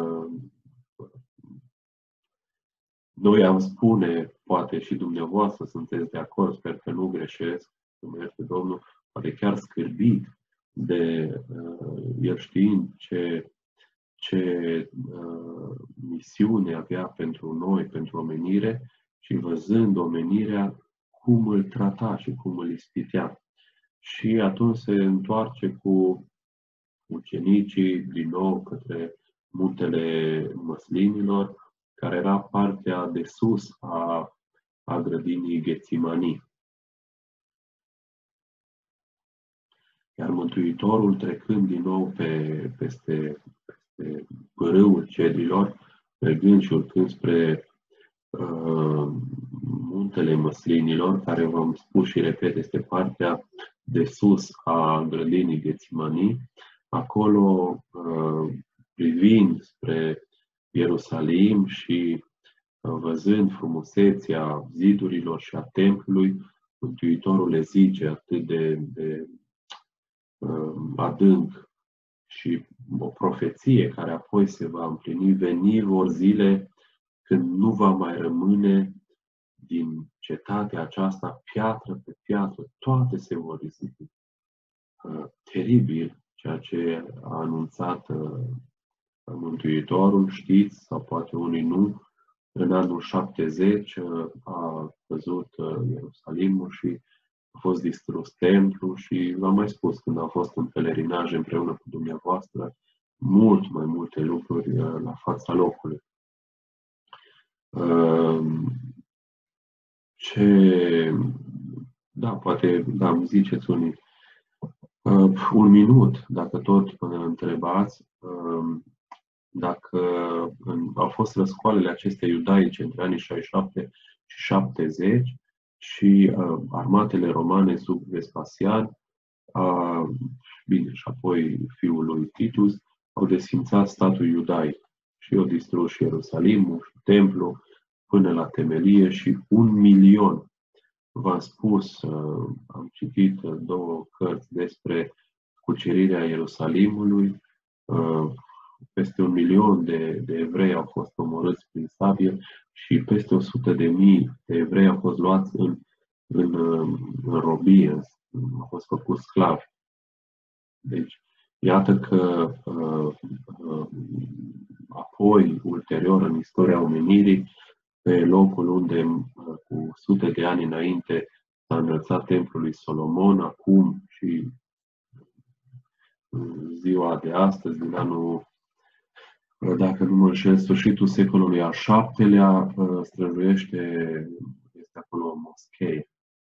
Noi am spune, poate și dumneavoastră sunteți de acord, sper că nu greșesc, este Domnul, poate chiar scârbit de el știind ce misiune avea pentru noi, pentru omenire, și văzând omenirea cum îl trata și cum îl ispitea. Și atunci se întoarce cu ucenicii din nou către muntele Măslinilor, care era partea de sus a grădinii Ghețimanii. Iar Mântuitorul, trecând din nou peste pârâul Cedrilor, mergând și urcând spre muntele Măslinilor, care v-am spus și repet, este partea de sus a grădinii Ghețimanii, acolo privind spre Ierusalim și văzând frumusețea zidurilor și a templului, Mântuitorul le zice atât de adânc și o profeție care apoi se va împlini: veni vor zile când nu va mai rămâne din cetatea aceasta piatră pe piatră, toate se vor risipi. Teribil ceea ce a anunțat Mântuitorul, știți, sau poate unii nu, în anul 70 a căzut Ierusalimul și a fost distrus templu și v-am mai spus, când am fost în pelerinaj împreună cu dumneavoastră, mult mai multe lucruri la fața locului. Poate îmi ziceți unii, un minut, dacă tot mă întrebați, dacă au fost răscoalele acestea iudaice între anii 67 și 70 și armatele romane sub Vespasian, și apoi fiul lui Titus, au desfințat statul iudaic și au distrus și Ierusalimul și templu până la temelie și 1 milion. V-am spus, am citit 2 cărți despre cucerirea Ierusalimului. Peste 1 milion de evrei au fost omorâți prin sabie și peste 100.000 de evrei au fost luați în robie, au fost făcuți sclavi. Deci, iată că apoi, ulterior, în istoria omenirii, pe locul unde cu sute de ani înainte s-a înălțat templul lui Solomon, acum și în ziua de astăzi, din anul, dacă nu mă înșel, sfârșitul secolului al VII-lea, străjuiește, este acolo o moschee.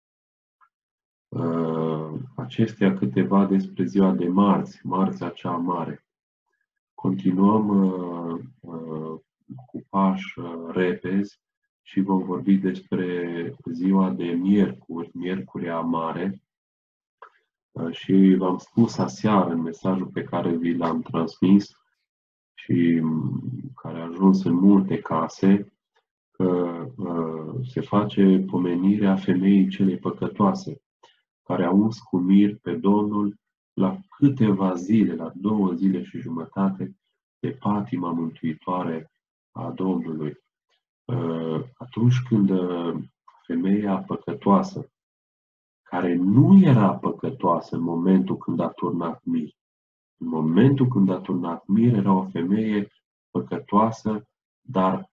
Acestea câteva despre ziua de marți, marțea cea mare. Continuăm cu pași repezi și vom vorbi despre ziua de miercuri, Miercurea Mare. Și v-am spus aseară în mesajul pe care vi l-am transmis și care a ajuns în multe case, că se face pomenirea femeii celei păcătoase, care a uns cu mir pe Domnul la câteva zile, la 2 zile și jumătate, de patima mântuitoare a Domnului. Atunci când femeia păcătoasă, care nu era păcătoasă în momentul când a turnat mir, în momentul când a turnat mir, era o femeie păcătoasă, dar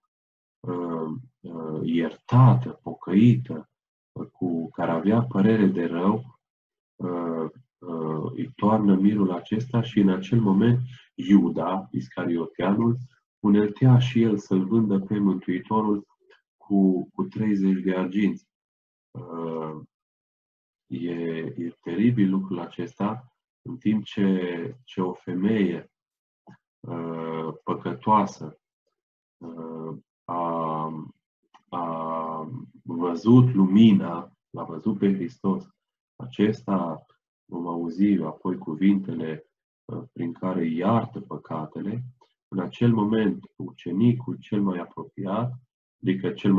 iertată, pocăită, care avea părere de rău, îi toarnă mirul acesta și în acel moment Iuda, Iscarioteanul, uneltea și el să-l vândă pe Mântuitorul cu 30 de arginți. E teribil lucrul acesta, în timp ce o femeie păcătoasă a văzut lumina, l-a văzut pe Hristos, acesta vom auzi apoi cuvintele prin care iartă păcatele. În acel moment, ucenicul cel mai apropiat, adică cel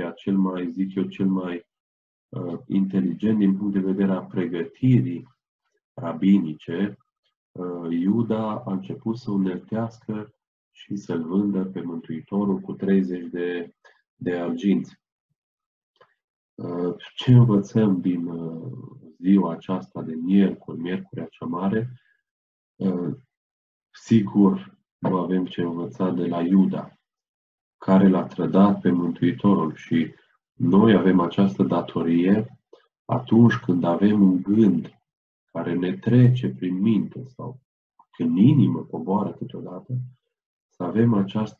mai inteligent din punct de vedere a pregătirii rabinice, Iuda a început să uneltească și să-l vândă pe Mântuitorul cu 30 de arginți. Ce învățăm din ziua aceasta de miercurea cea mare? Sigur, nu avem ce învăța de la Iuda, care l-a trădat pe Mântuitorul, și noi avem această datorie atunci când avem un gând care ne trece prin minte sau când inimă coboară câteodată, să avem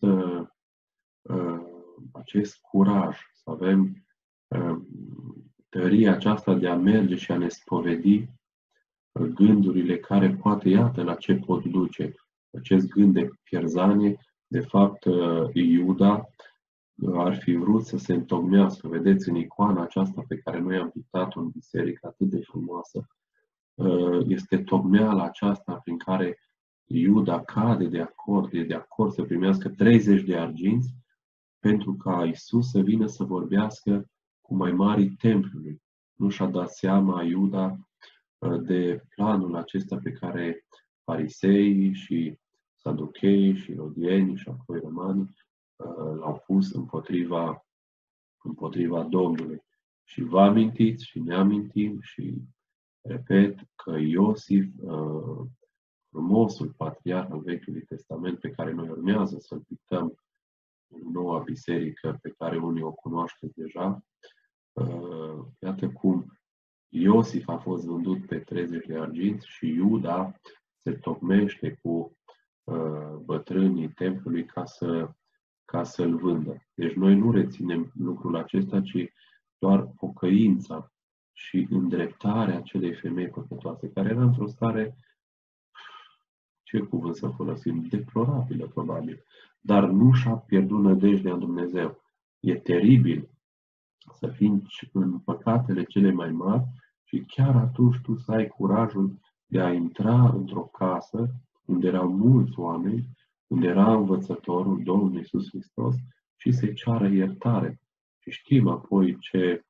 acest curaj, să avem tăria aceasta de a merge și a ne spovedi gândurile care poate, iată la ce pot duce. Acest gând de pierzanie, de fapt, Iuda ar fi vrut să se întocmească. Vedeți, în icoana aceasta pe care noi am pictat-o în biserică, atât de frumoasă, este tocmeala aceasta prin care Iuda cade e de acord să primească 30 de arginți pentru ca Iisus să vină să vorbească cu mai marii templului. Nu și-a dat seama Iuda de planul acesta pe care fariseii și saducheii și rodienii și apoi romanii l-au pus împotriva Domnului. Și vă amintiți și ne amintim și repet că Iosif, frumosul patriarh al Vechiului Testament pe care noi urmează să-l pictăm în noua biserică pe care unii o cunoașteți deja, iată cum Iosif a fost vândut pe 30 de arginți și Iuda se tocmește cu bătrânii templului ca să-l vândă. Deci noi nu reținem lucrul acesta, ci doar pocăința și îndreptarea acelei femei păcătoase, care era într-o stare, ce cuvânt să folosim, deplorabilă probabil, dar nu și-a pierdut nădejdea în Dumnezeu. E teribil să fii în păcatele cele mai mari și chiar atunci tu să ai curajul de a intra într-o casă unde erau mulți oameni, unde era învățătorul, Domnul Iisus Hristos, și să-i ceară iertare. Și știm apoi ce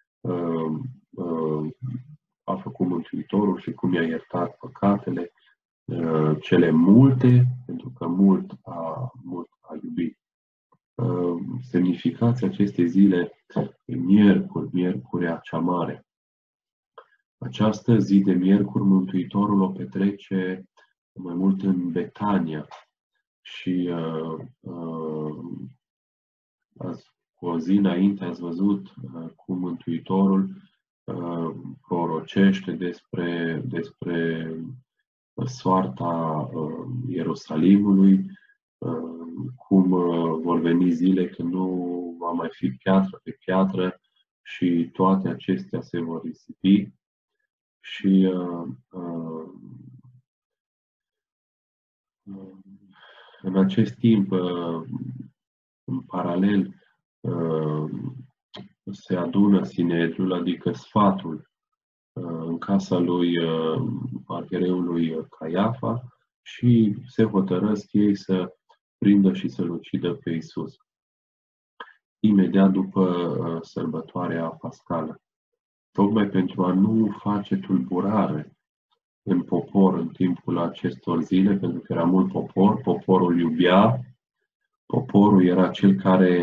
a făcut Mântuitorul și cum i-a iertat păcatele, cele multe, pentru că mult a iubit. Semnificația acestei zile e miercurea cea mare. Această zi de miercuri, Mântuitorul o petrece mai mult în Betania și cu o zi înainte ați văzut cum Mântuitorul prorocește despre soarta Ierusalimului, cum vor veni zile când nu va mai fi piatră pe piatră și toate acestea se vor risipi. Și în acest timp, în paralel, se adună Sinedriul, adică sfatul, în casa lui arhiereului Caiafa și se hotărăsc ei să prindă și să-l ucidă pe Iisus. Imediat după sărbătoarea pascală. Tocmai pentru a nu face tulburare în popor în timpul acestor zile, pentru că era mult popor, poporul iubea, poporul era cel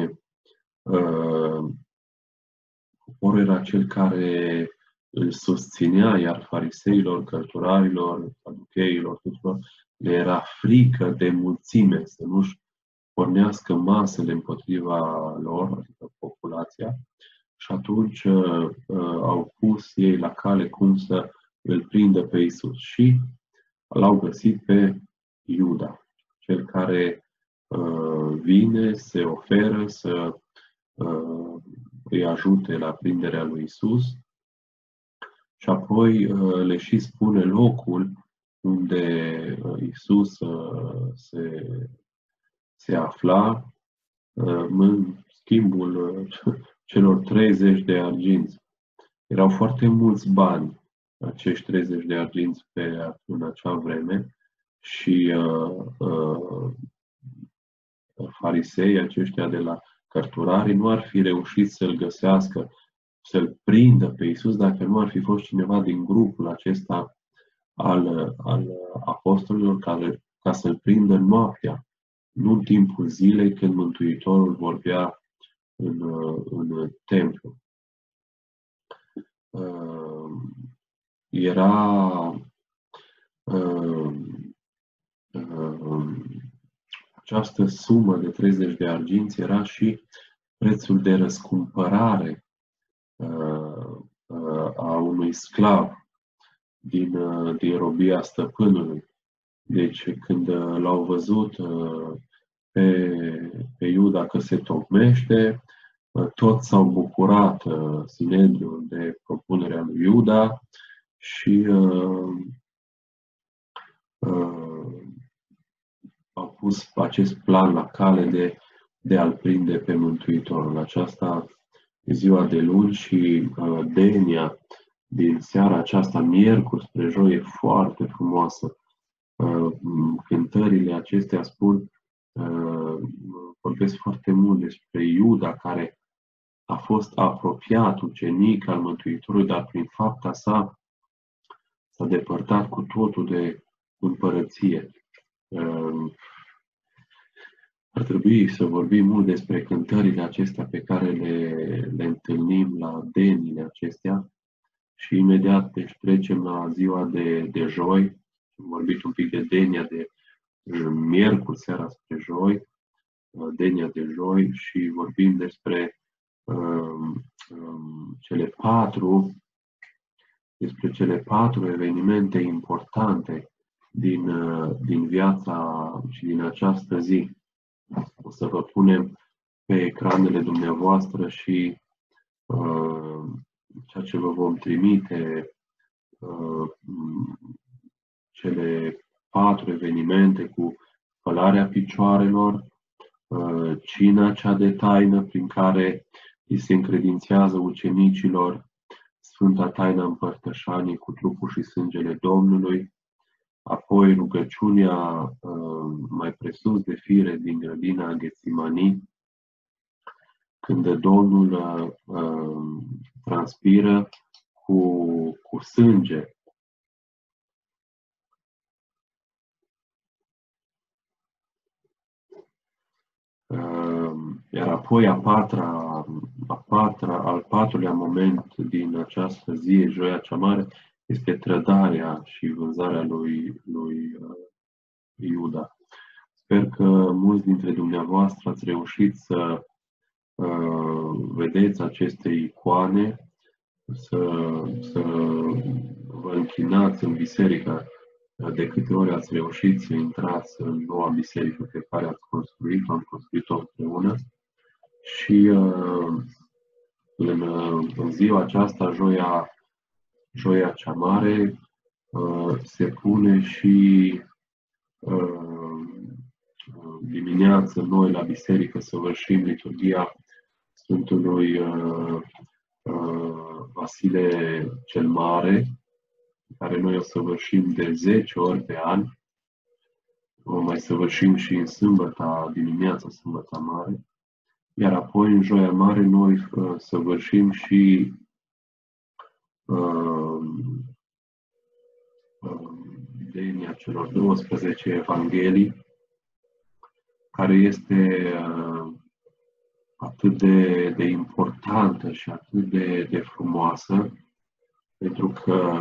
care îl susținea, iar fariseilor, cărturarilor, saducheilor, tuturor, le era frică de mulțime, să nu-și pornească masele împotriva lor, adică populația, și atunci au pus ei la cale cum să îl prindă pe Iisus și l-au găsit pe Iuda, cel care vine, se oferă să îi ajute la prinderea lui Iisus și apoi le și spune locul unde Iisus se afla în schimbul celor 30 de arginți. Erau foarte mulți bani, acești 30 de arginți în acea vreme, și farisei aceștia de la cărturari nu ar fi reușit să-l găsească, să-l prindă pe Iisus dacă nu ar fi fost cineva din grupul acesta al apostolilor ca să-l prindă noaptea, nu în timpul zilei când Mântuitorul vorbea în templu. Această sumă de 30 de arginți era și prețul de răscumpărare a unui sclav din robia stăpânului. Deci când l-au văzut pe Iuda că se tocmește, toți s-au bucurat Sinedriul de propunerea lui Iuda și au pus acest plan la cale de a-l prinde pe Mântuitorul. Aceasta e ziua de luni și denia din seara aceasta, miercuri spre joi, e foarte frumoasă. Cântările acestea vorbesc foarte mult despre Iuda, care a fost apropiat ucenic al Mântuitorului, dar prin fapta sa s-a depărtat cu totul de împărăție. Ar trebui să vorbim mult despre cântările acestea pe care le întâlnim la denile acestea și imediat deci trecem la ziua de joi. Am vorbit un pic de denia de miercuri seara spre joi, denia de joi, și vorbim despre cele patru evenimente importante din viața și din această zi. O să vă punem pe ecranele dumneavoastră și ceea ce vă vom trimite, cele 4 evenimente cu spălarea picioarelor, cina cea de taină prin care îi se încredințează ucenicilor Sfânta Taina Împărtășanii cu trupul și sângele Domnului, apoi rugăciunea mai presus de fire din grădina Ghețimanii, când Domnul transpiră cu sânge. Iar apoi al patrulea moment din această zi, Joia cea Mare, este trădarea și vânzarea lui Iuda. Sper că mulți dintre dumneavoastră ați reușit să vedeți aceste icoane, să vă închinați în biserică de câte ori ați reușit să intrați în noua biserică pe care ați construit-o, am construit-o împreună. Și în ziua aceasta, Joia cea Mare, se pune și dimineață noi la biserică să vârșim liturghia Sfântului Vasile cel Mare, care noi o să vârșim de 10 ori pe an. O mai săvârșim și în sâmbăta dimineața, sâmbăta mare. Iar apoi, în Joia Mare, noi săvârșim și denia celor 12 evanghelii, care este atât de importantă și atât de frumoasă, pentru că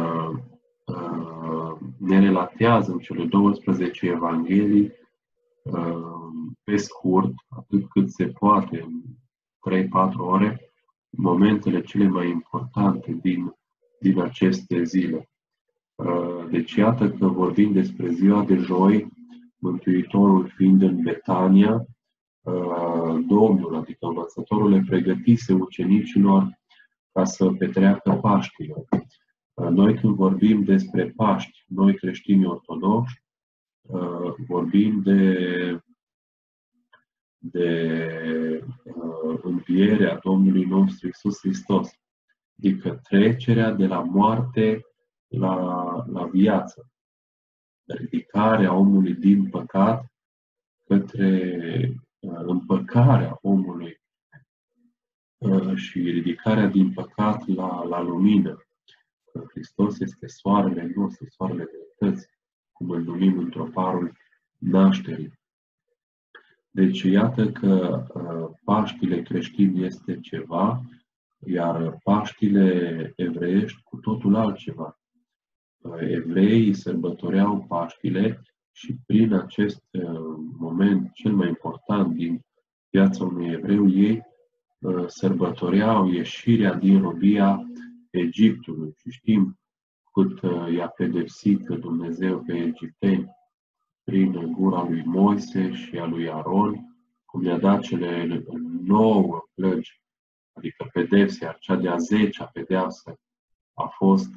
ne relatează în cele 12 evanghelii, pe scurt, atât cât se poate, în 3-4 ore, momentele cele mai importante din aceste zile. Deci iată că vorbim despre ziua de joi, Mântuitorul fiind în Betania, Domnul, adică învățătorul, le pregătise ucenicilor ca să petreacă Paștile. Noi când vorbim despre Paști, noi creștini ortodoxi, vorbim de învierea Domnului nostru Iisus Hristos, adică trecerea de la moarte la viață, ridicarea omului din păcat către împăcarea omului și ridicarea din păcat la lumină. Hristos este soarele nostru, soarele dreptății, cum îl numim în troparul nașterii. Deci iată că Paștile creștin este ceva, iar Paștile evreiești cu totul altceva. Evreii sărbătoreau Paștile și prin acest moment cel mai important din viața unui evreu, ei sărbătoreau ieșirea din robia Egiptului. Și știm cât i-a pedepsit Dumnezeu pe egipteni prin gura lui Moise și a lui Aron, cum le-a dat cele 9 plăgi, adică pedepse, iar cea de-a 10-a pedeapsă a fost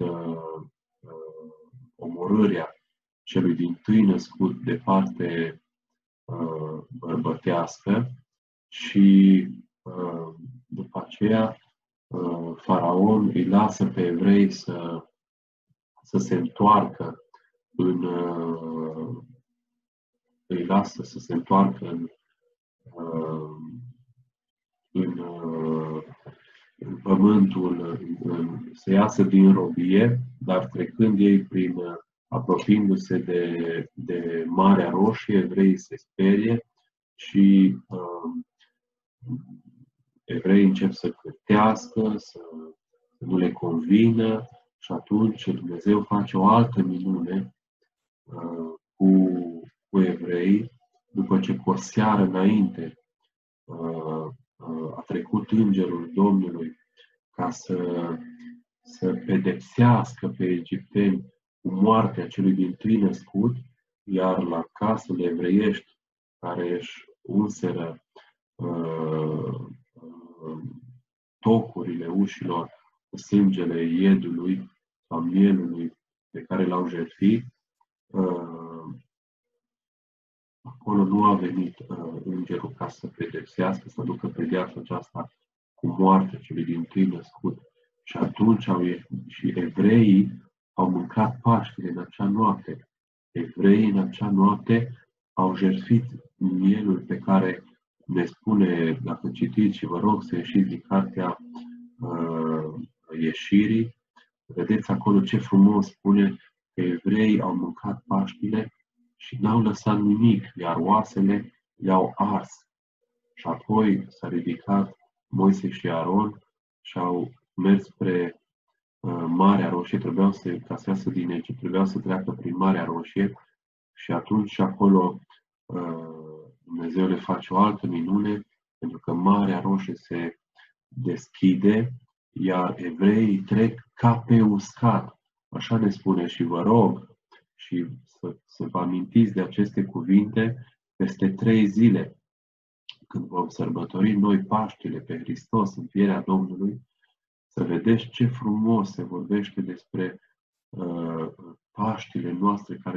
omorârea celui dintâi născut de parte bărbătească și după aceea Faraon îi lasă pe evrei să se întoarcă îi lasă să se întoarcă în pământul, să iasă din robie, dar trecând ei apropiindu-se de Marea Roșie, evreii se sperie și evreii încep să cârtească, să nu le convină și atunci Dumnezeu face o altă minune cu evrei, după ce cu o seară înainte a trecut Îngerul Domnului ca să pedepsească pe egipteni cu moartea celui dintâi născut, iar la casele evreiești care își unseră tocurile ușilor cu sângele iedului sau mielului pe care l-au jertfit, acolo nu a venit îngerul ca să pedepsească, să ducă pedeapsa aceasta cu moartea celui dintâi născut. Și atunci și evreii au mâncat Paștile în acea noapte. Evreii în acea noapte au jertfit mielul pe care ne spune, dacă citiți și vă rog să ieșiți din cartea Ieșirii, vedeți acolo ce frumos spune că evreii au mâncat Paștile și n-au lăsat nimic, iar oasele le-au ars. Și apoi s-a ridicat Moise și Aron și au mers spre Marea Roșie, ca să iasă din Egipt, trebuiau să treacă prin Marea Roșie și atunci acolo Dumnezeu le face o altă minune, pentru că Marea Roșie se deschide, iar evreii trec ca pe uscat. Așa ne spune și vă rog și să vă amintiți de aceste cuvinte peste 3 zile, când vom sărbători noi Paștile pe Hristos, învierea Domnului, să vedeți ce frumos se vorbește despre Paștile noastre, care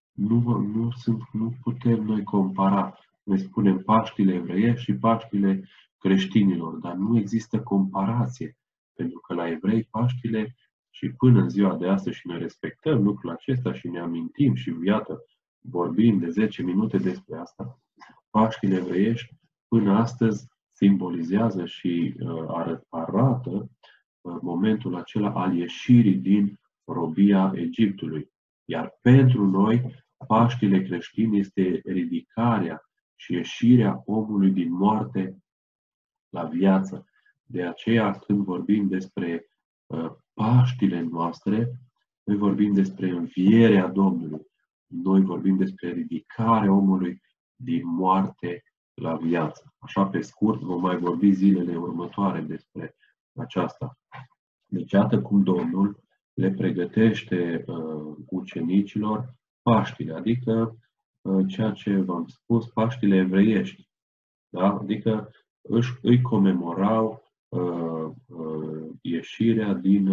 nu putem noi compara. Noi spunem Paștile evreiești și Paștile creștinilor, dar nu există comparație, pentru că la evrei Paștile și până în ziua de astăzi și noi respectăm lucrul acesta și ne amintim și iată, vorbim de 10 minute despre asta. Paștile evreiești până astăzi simbolizează și arată momentul acela al ieșirii din robia Egiptului. Iar pentru noi, Paștile creștini este ridicarea și ieșirea omului din moarte la viață. De aceea, când vorbim despre Paștile noastre, noi vorbim despre învierea Domnului. Noi vorbim despre ridicarea omului din moarte la viață. Așa pe scurt, vom mai vorbi zilele următoare despre aceasta. Deci, iată cum Domnul le pregătește ucenicilor Paștile, adică ceea ce v-am spus, Paștile evreiești. Da? Adică îi comemorau ieșirea din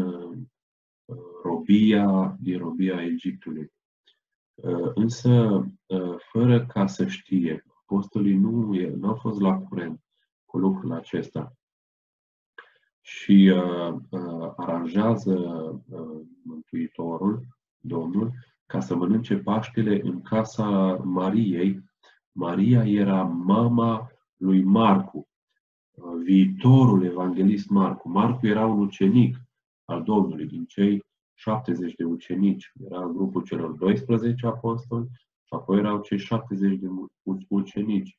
robia Egiptului. Însă, fără ca să știe apostolii nu au fost la curent cu lucrul acesta. Și aranjează Mântuitorul, Domnul, ca să mănânce Paștele în casa Mariei. Maria era mama lui Marcu, viitorul evanghelist Marcu. Marcu era un ucenic al Domnului, din cei 70 de ucenici. Era grupul celor 12 apostoli și apoi erau cei 70 de ucenici.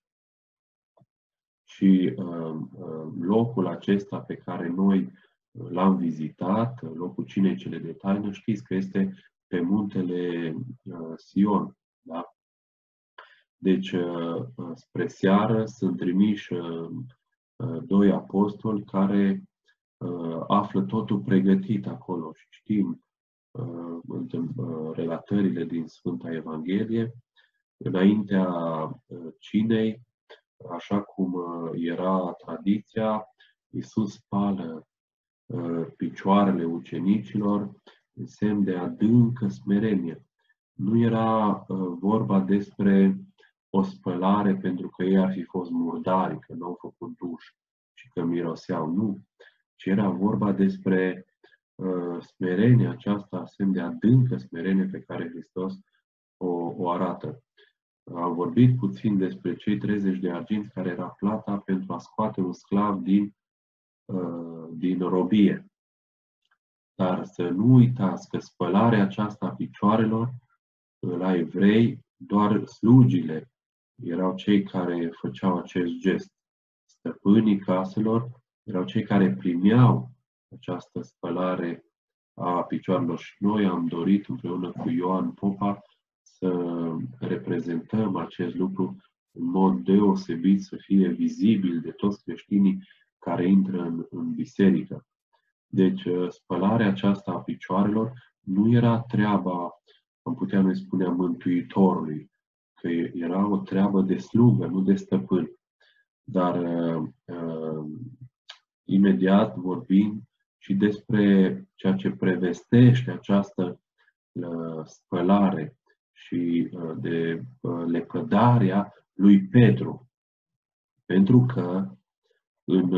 Și locul acesta pe care noi l-am vizitat, locul Cinei cele de taină, știți că este pe muntele Sion. Da? Deci, spre seară sunt trimiși doi apostoli care află totul pregătit acolo. Și știm în relatările din Sfânta Evanghelie, înaintea cinei, așa cum era tradiția, Iisus spală picioarele ucenicilor în semn de adâncă smerenie. Nu era vorba despre o spălare pentru că ei ar fi fost murdari, că nu au făcut duș și că miroseau. Nu. Ci era vorba despre smerenia aceasta, semn de adâncă smerenie pe care Hristos o arată. Am vorbit puțin despre cei 30 de arginți care era plata pentru a scoate un sclav din robie. Dar să nu uitați că spălarea aceasta a picioarelor la evrei, doar slugile erau cei care făceau acest gest. Stăpânii caselor erau cei care primeau această spălare a picioarelor. Și noi am dorit împreună cu Ioan Popa să reprezentăm acest lucru în mod deosebit, să fie vizibil de toți creștinii care intră în biserică. Deci, spălarea aceasta a picioarelor nu era treaba, am putea noi spune, a Mântuitorului, că era o treabă de slugă, nu de stăpân. Dar imediat vorbim și despre ceea ce prevestește această spălare și de lepădarea lui Petru. Pentru că în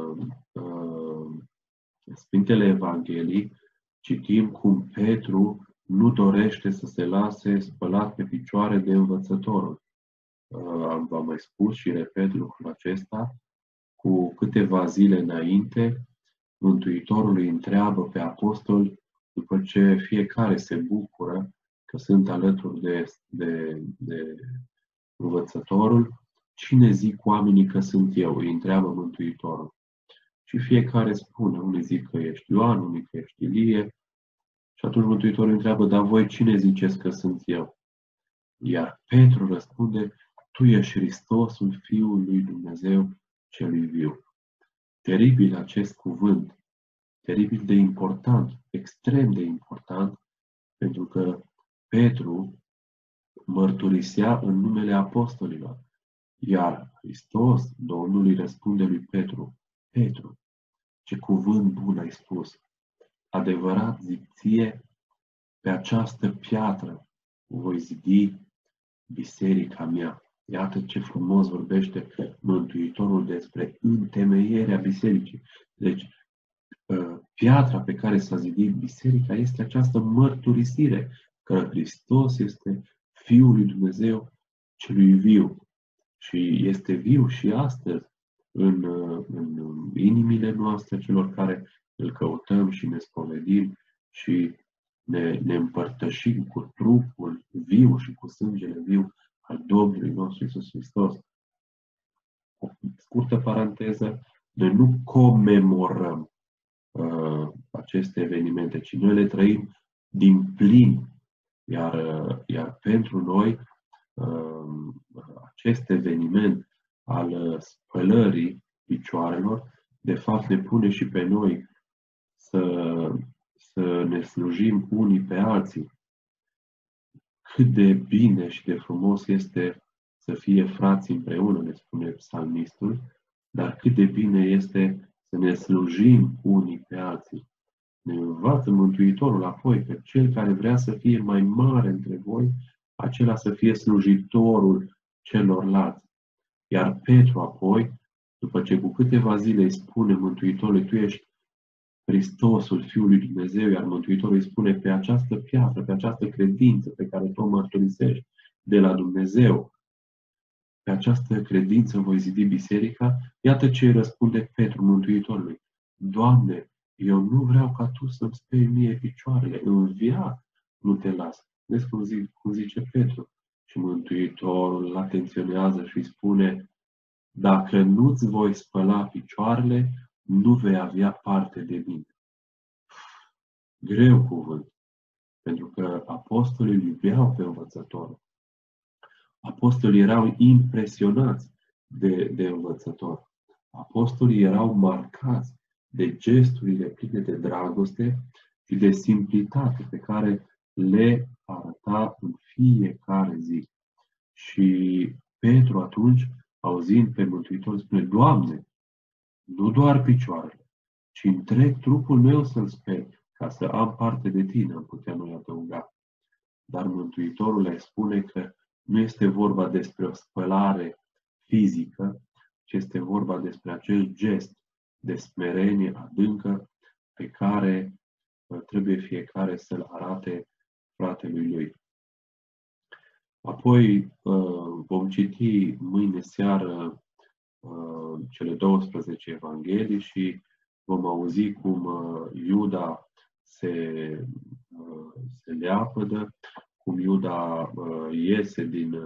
Sfintele Evanghelii citim cum Petru nu dorește să se lase spălat pe picioare de învățătorul. V-am mai spus și repet lucrul acesta. Cu câteva zile înainte, Mântuitorul îi întreabă pe apostoli, după ce fiecare se bucură că sunt alături de învățătorul, cine zic oamenii că sunt eu? Îi întreabă Mântuitorul. Și fiecare spune, unii zic că ești Ioan, unii că ești Ilie. Și atunci Mântuitorul întreabă, dar voi cine ziceți că sunt eu? Iar Petru răspunde, tu ești Hristosul, Fiul lui Dumnezeu celui viu. Teribil acest cuvânt, teribil de important, extrem de important, pentru că Petru mărturisea în numele apostolilor. Iar Hristos, Domnul, îi răspunde lui Petru, Petru, ce cuvânt bun ai spus! Adevărat zic ție, pe această piatră voi zidi biserica mea. Iată ce frumos vorbește Mântuitorul despre întemeierea bisericii. Deci, piatra pe care s-a zidit biserica este această mărturisire că Hristos este Fiul lui Dumnezeu celui viu. Și este viu și astăzi în inimile noastre, celor care îl căutăm și ne spovedim și ne împărtășim cu trupul viu și cu sângele viu al Domnului nostru Iisus Hristos. O scurtă paranteză, noi nu comemorăm aceste evenimente, ci noi le trăim din plin. Iar pentru noi acest eveniment al spălării picioarelor, de fapt ne pune și pe noi să ne slujim unii pe alții. Cât de bine și de frumos este să fie frați împreună, ne spune psalmistul, dar cât de bine este să ne slujim unii pe alții. Ne învață Mântuitorul apoi că cel care vrea să fie mai mare între voi, acela să fie slujitorul celorlalți. Iar Petru apoi, după ce cu câteva zile îi spune Mântuitorului, tu ești Hristosul, Fiul lui Dumnezeu, iar Mântuitorul îi spune, pe această piatră, pe această credință pe care tu o mărturisești de la Dumnezeu, pe această credință voi zidi biserica, iată ce îi răspunde Petru Mântuitorului. Doamne, eu nu vreau ca tu să-mi speli mie picioarele, în viață nu te las. Vezi cum zice Petru. Și Mântuitorul îl atenționează și îi spune, dacă nu-ți voi spăla picioarele, nu vei avea parte de mine. Greu cuvânt, pentru că apostolii îl iubeau pe învățător. Apostolii erau impresionați de învățător. Apostolii erau marcați de gesturile pline de dragoste și de simplitate pe care le arăta în fiecare zi. Și Petru atunci, auzind pe Mântuitor, spune, Doamne, nu doar picioarele, ci întreg trupul meu să-l speli, ca să am parte de tine, am putea noi adăuga. Dar Mântuitorul le spune că nu este vorba despre o spălare fizică, ci este vorba despre acest gest de smerenie adâncă pe care trebuie fiecare să-l arate fratelui lui. Apoi vom citi mâine seară cele 12 evanghelii și vom auzi cum Iuda se leapădă, cum Iuda iese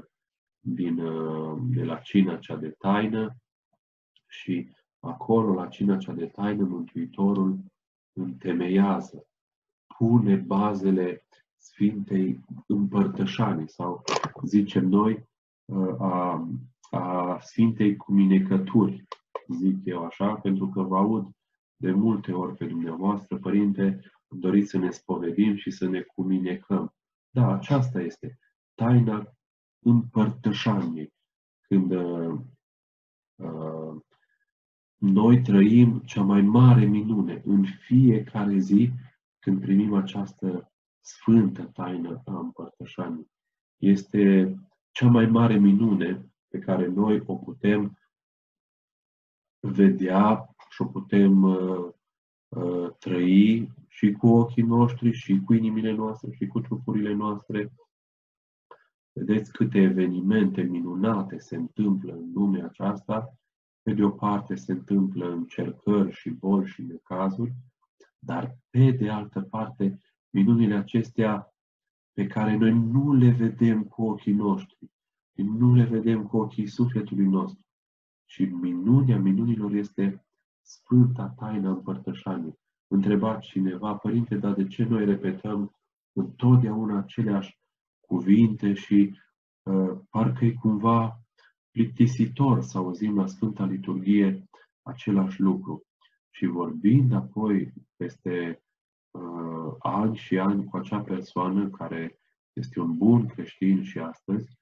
de la cina cea de taină și acolo, la cina cea de taină, Mântuitorul întemeiază, pune bazele Sfintei Împărtășanii sau, zicem noi, a Sfintei Cuminecături, zic eu așa, pentru că vă aud de multe ori pe dumneavoastră, Părinte, doriți să ne spovedim și să ne cuminecăm. Da, aceasta este taina împărtășaniei. Când noi trăim cea mai mare minune în fiecare zi când primim această sfântă taină a împărtășaniei. Este cea mai mare minune pe care noi o putem vedea și o putem trăi și cu ochii noștri, și cu inimile noastre, și cu trupurile noastre. Vedeți câte evenimente minunate se întâmplă în lumea aceasta. Pe de o parte se întâmplă încercări și boli și necazuri, dar pe de altă parte minunile acestea pe care noi nu le vedem cu ochii noștri, nu le vedem cu ochii sufletului nostru. Și minunea minunilor este Sfânta Taina Împărtășaniei. Întreba cineva, Părinte, dar de ce noi repetăm întotdeauna aceleași cuvinte și parcă-i cumva plictisitor să auzim la Sfânta Liturghie același lucru. Și vorbind apoi peste ani și ani cu acea persoană care este un bun creștin și astăzi,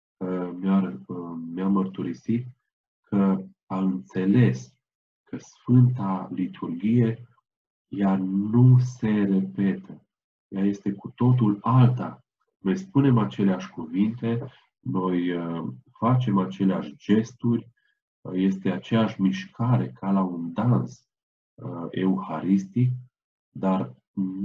mi-a mărturisit că a înțeles că Sfânta Liturghie ea nu se repetă. Ea este cu totul alta. Noi spunem aceleași cuvinte, noi facem aceleași gesturi, este aceeași mișcare ca la un dans euharistic, dar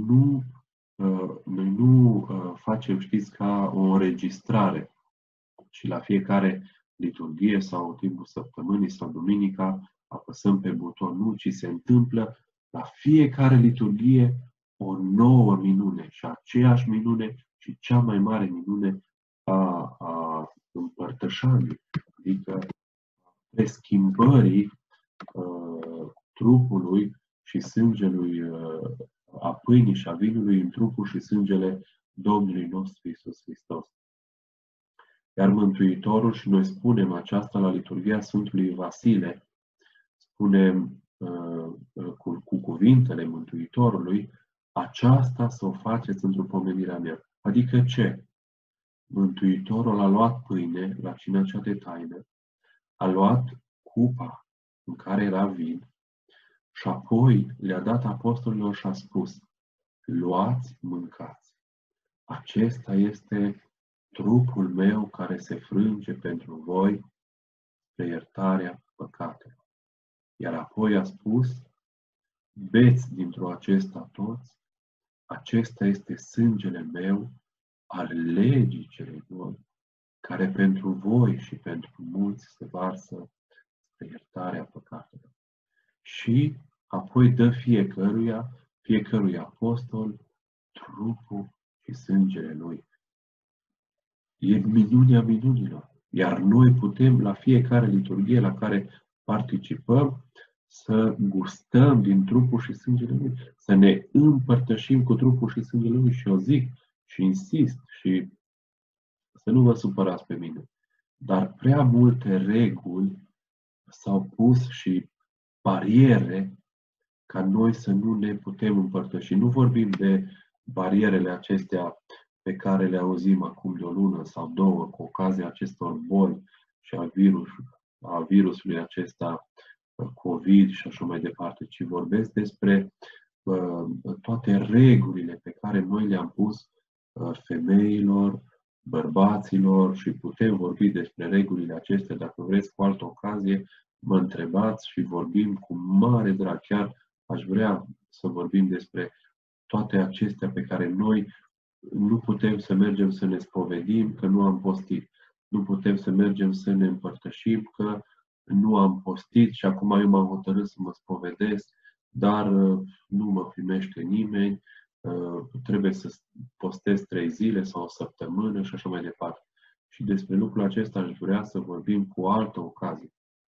noi nu facem, știți, ca o înregistrare și la fiecare liturghie sau în timpul săptămânii sau duminica apăsăm pe buton. Nu, ci se întâmplă la fiecare liturghie o nouă minune și aceeași minune și cea mai mare minune a împărtășanii, adică preschimbării trupului și sângelui, a pâinii și a vinului în trupul și sângele Domnului nostru Iisus Hristos. Iar Mântuitorul, și noi spunem aceasta la liturghia Sfântului Vasile, spunem cu cuvintele Mântuitorului, aceasta să o faceți într-o pomenirea mea. Adică ce? Mântuitorul a luat pâine la cina cea de taină, a luat cupa în care era vin și apoi le-a dat apostolilor și a spus, luați, mâncați. Acesta este trupul meu care se frânge pentru voi spre iertarea păcatelor. Iar apoi a spus, beți dintr-o acesta toți, acesta este sângele meu, al legii celei noi, care pentru voi și pentru mulți se varsă spre iertarea păcatelor. Și apoi dă fiecărui apostol, trupul și sângele lui. E minunea minunilor. Iar noi putem, la fiecare liturghie la care participăm, să gustăm din trupul și sângele lui, să ne împărtășim cu trupul și sângele lui. Și eu zic și insist și să nu vă supărați pe mine, dar prea multe reguli s-au pus și bariere ca noi să nu ne putem împărtăși. Nu vorbim de barierele acestea pe care le auzim acum de o lună sau două cu ocazia acestor boli și a virusului acesta COVID și așa mai departe, ci vorbesc despre toate regulile pe care noi le-am pus femeilor, bărbaților și putem vorbi despre regulile acestea. Dacă vreți cu altă ocazie, mă întrebați și vorbim cu mare drag. Chiar aș vrea să vorbim despre toate acestea pe care noi nu putem să mergem să ne spovedim că nu am postit. Nu putem să mergem să ne împărtășim că nu am postit și acum eu m-am hotărât să mă spovedesc, dar nu mă primește nimeni, trebuie să postez 3 zile sau o săptămână și așa mai departe. Și despre lucrul acesta aș vrea să vorbim cu o altă ocazie.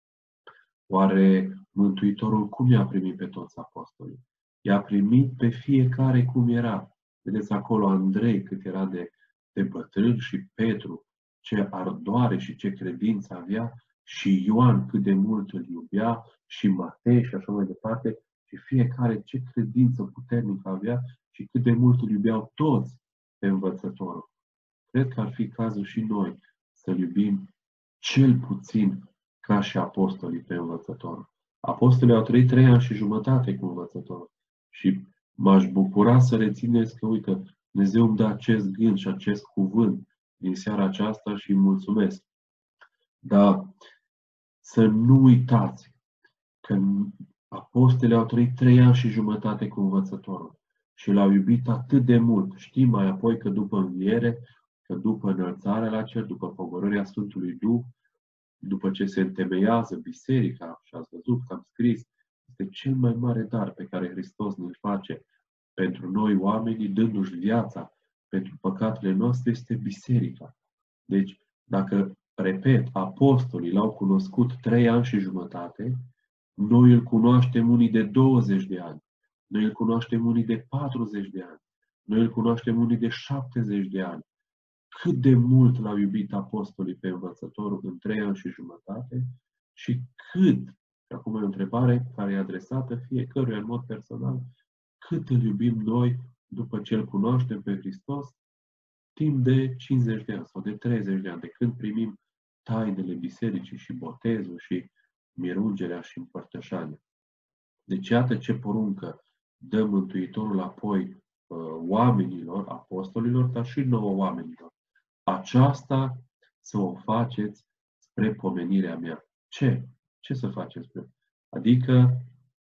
Oare Mântuitorul cum i-a primit pe toți apostolii? I-a primit pe fiecare cum era. Vedeți acolo Andrei cât era de bătrân și Petru ce ardoare și ce credință avea și Ioan cât de mult îl iubea și Matei și așa mai departe și fiecare ce credință puternică avea și cât de mult îl iubeau toți pe învățătorul. Cred că ar fi cazul și noi să-l iubim cel puțin ca și apostolii pe învățătorul. Apostolii au trăit 3 ani și jumătate cu învățătorul și m-aș bucura să rețineți că, uite, Dumnezeu îmi dă acest gând și acest cuvânt din seara aceasta și îi mulțumesc. Dar să nu uitați că apostolii au trăit 3 ani și jumătate cu învățătorul și l-au iubit atât de mult. Știm mai apoi că după înviere, că după înălțarea la cer, după pogorârea Sfântului Duh, după ce se întemeiază biserica, și ați văzut că am scris, este cel mai mare dar pe care Hristos ne-l face pentru noi oamenii, dându-și viața pentru păcatele noastre, este biserica. Deci, dacă, repet, apostolii l-au cunoscut 3 ani și jumătate, noi îl cunoaștem unii de 20 de ani, noi îl cunoaștem unii de 40 de ani, noi îl cunoaștem unii de 70 de ani. Cât de mult l-au iubit apostolii pe învățătorul în 3 ani și jumătate și cât, și acum e o întrebare care e adresată fiecăruia în mod personal, cât îl iubim noi după ce îl cunoaștem pe Hristos timp de 50 de ani sau de 30 de ani, de când primim tainele bisericii și botezul și mirungerea și împărtășania. Deci iată ce poruncă dă Mântuitorul apoi oamenilor, apostolilor, dar și nouă oamenilor. Aceasta să o faceți spre pomenirea mea. Ce? Ce să faceți? Adică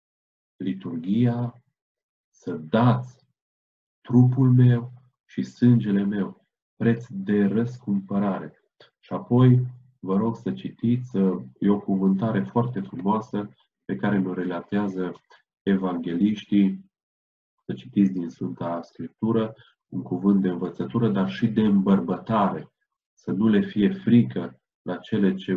liturghia, să dați trupul meu și sângele meu, preț de răscumpărare. Și apoi vă rog să citiți, e o cuvântare foarte frumoasă pe care ne-o relatează evangeliștii, să citiți din Sfânta Scriptură, un cuvânt de învățătură, dar și de îmbărbătare, să nu le fie frică la cele ce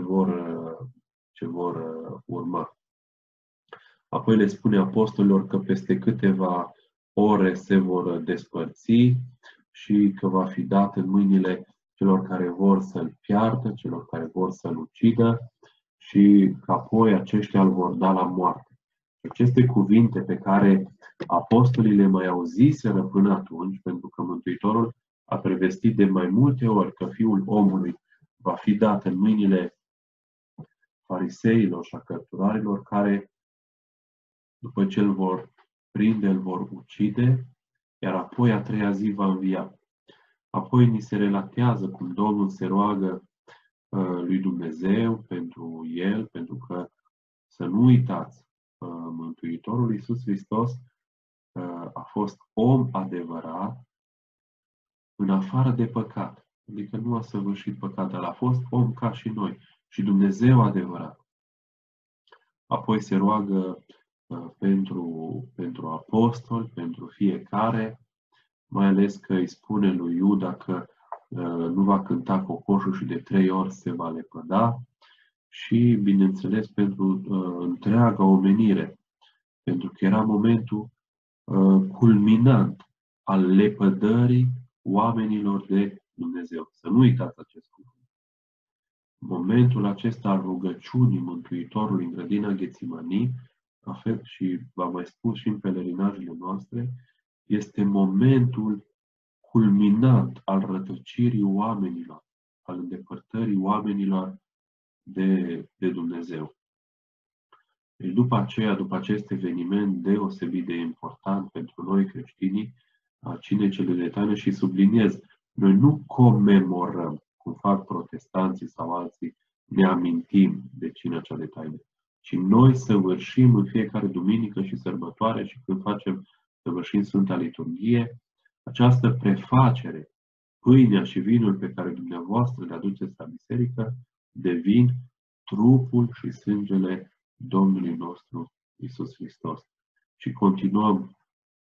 vor urma. Apoi le spune apostolilor că peste câteva ore se vor despărți și că va fi dat în mâinile celor care vor să-l piardă, celor care vor să-l ucidă și că apoi aceștia îl vor da la moarte. Aceste cuvinte pe care apostolii le mai auziseră până atunci, pentru că Mântuitorul a prevestit de mai multe ori că Fiul omului va fi dat în mâinile fariseilor și a cărturarilor, care, după ce îl vor prinde, îl vor ucide, iar apoi a 3-a zi va învia. Apoi ni se relatează cum Domnul se roagă lui Dumnezeu, pentru El, pentru că, să nu uitați, Mântuitorul Iisus Hristos a fost om adevărat în afară de păcat. Adică nu a săvârșit păcat, dar a fost om ca și noi și Dumnezeu adevărat. Apoi se roagă pentru apostoli, pentru fiecare, mai ales că îi spune lui Iuda că nu va cânta cocoșul și de 3 ori se va lepăda și, bineînțeles, pentru întreaga omenire, pentru că era momentul culminant al lepădării oamenilor de Dumnezeu. Să nu uitați acest lucru. Momentul acesta al rugăciunii Mântuitorului în grădina Ghețimanii, la fel și v-am mai spus și în pelerinajele noastre, este momentul culminant al rătăcirii oamenilor, al îndepărtării oamenilor de Dumnezeu. Deci după aceea, după acest eveniment deosebit de important pentru noi creștinii, Cinei cele de taină, și subliniez, noi nu comemorăm, cum fac protestanții sau alții, ne amintim de Cina cea de taină, ci noi săvârșim în fiecare duminică și sărbătoare și când săvârșim Sfânta Liturghie, această prefacere, pâinea și vinul pe care dumneavoastră le aduceți la biserică, devin trupul și sângele Domnului nostru Iisus Hristos. Și continuăm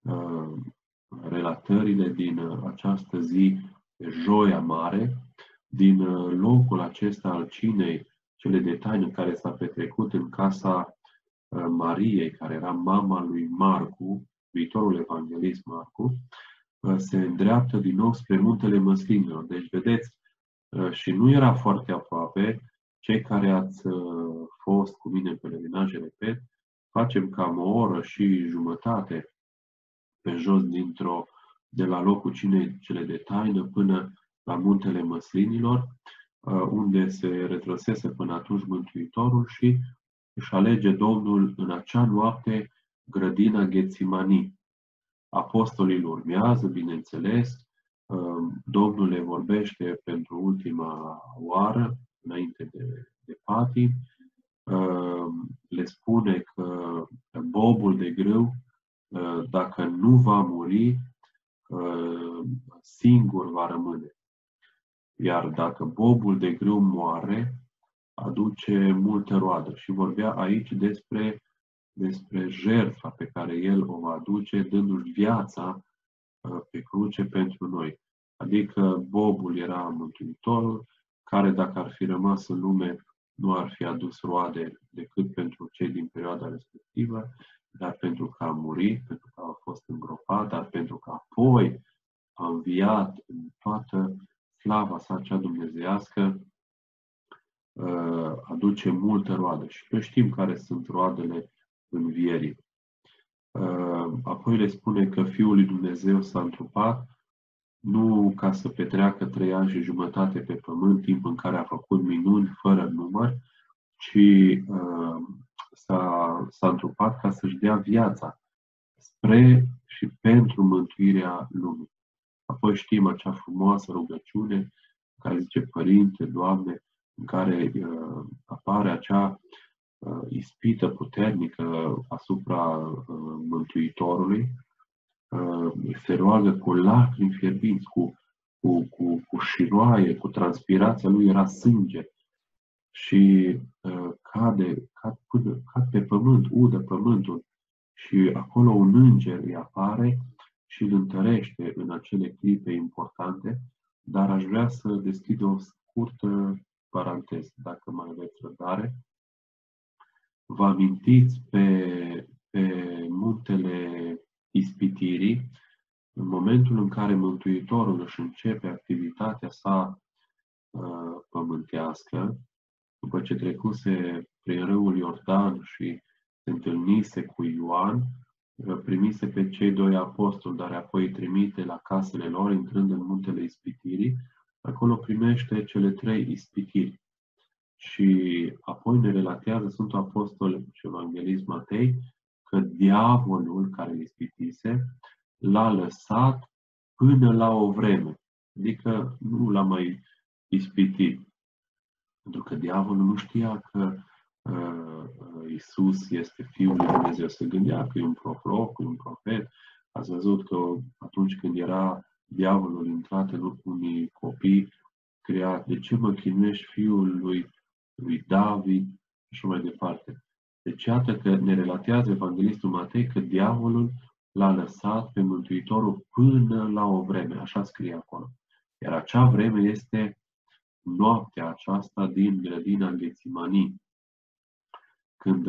relatările din această zi, Joia Mare, din locul acesta al cinei cele de taină care s-a petrecut în casa Mariei, care era mama lui Marcu, viitorul evanghelist Marcu, se îndreaptă din nou spre Muntele Măslinilor. Deci, vedeți, și nu era foarte aproape. Cei care ați fost cu mine în pelerinaj, repet, facem cam o oră și jumătate pe jos de la locul cinei cele de taină până la Muntele Măslinilor, unde se retrăsese până atunci Mântuitorul și își alege Domnul în acea noapte grădina Ghețimanii. Apostolii îl urmează, bineînțeles, Domnul le vorbește pentru ultima oară, înainte de patim, le spune că bobul de grâu, dacă nu va muri, singur va rămâne. Iar dacă bobul de grâu moare, aduce multă roadă. Și vorbea aici despre jertfa pe care El o va aduce, dându-și viața pe cruce pentru noi. Adică bobul era Mântuitorul, care dacă ar fi rămas în lume, nu ar fi adus roade decât pentru cei din perioada respectivă, dar pentru că a murit, pentru că a fost îngropat, dar pentru că apoi a înviat în toată slava sa cea dumnezeiască, aduce multă roadă. Și noi știm care sunt roadele învierii. Apoi le spune că Fiul lui Dumnezeu s-a întrupat, nu ca să petreacă 3 ani și jumătate pe pământ, timp în care a făcut minuni fără număr, ci s-a întrupat ca să-și dea viața spre și pentru mântuirea lumii. Apoi știm acea frumoasă rugăciune care zice: Părinte, Doamne, în care apare acea ispită puternică asupra Mântuitorului. Se roagă cu lacrimi fierbinți, cu șiroaie, cu transpirația lui era sânge și cad pe pământ, udă pământul și acolo un înger îi apare și îl întărește în acele clipe importante, dar aș vrea să deschid o scurtă paranteză, dacă mai aveți răbdare. Vă amintiți pe muntele Ispitirii, în momentul în care Mântuitorul își începe activitatea sa pământească, după ce trecuse prin râul Iordan și se întâlnise cu Ioan, primise pe cei 2 apostoli, dar apoi îi trimite la casele lor, intrând în muntele Ispitirii, acolo primește cele 3 ispitiri. Și apoi ne relatează Sfântul Apostol și Evanghelist Matei că diavolul care îl ispitise l-a lăsat până la o vreme. Adică nu l-a mai ispitit. Pentru că diavolul nu știa că Iisus este Fiul lui Dumnezeu. Se gândea că e un proroc, un profet. Ați văzut că atunci când era diavolul intrat în unii copii, crea, de ce mă chinuiești Fiul lui David și așa mai departe. Deci iată că ne relatează Evanghelistul Matei că diavolul l-a lăsat pe Mântuitorul până la o vreme, așa scrie acolo. Iar acea vreme este noaptea aceasta din grădina Ghețimanii, când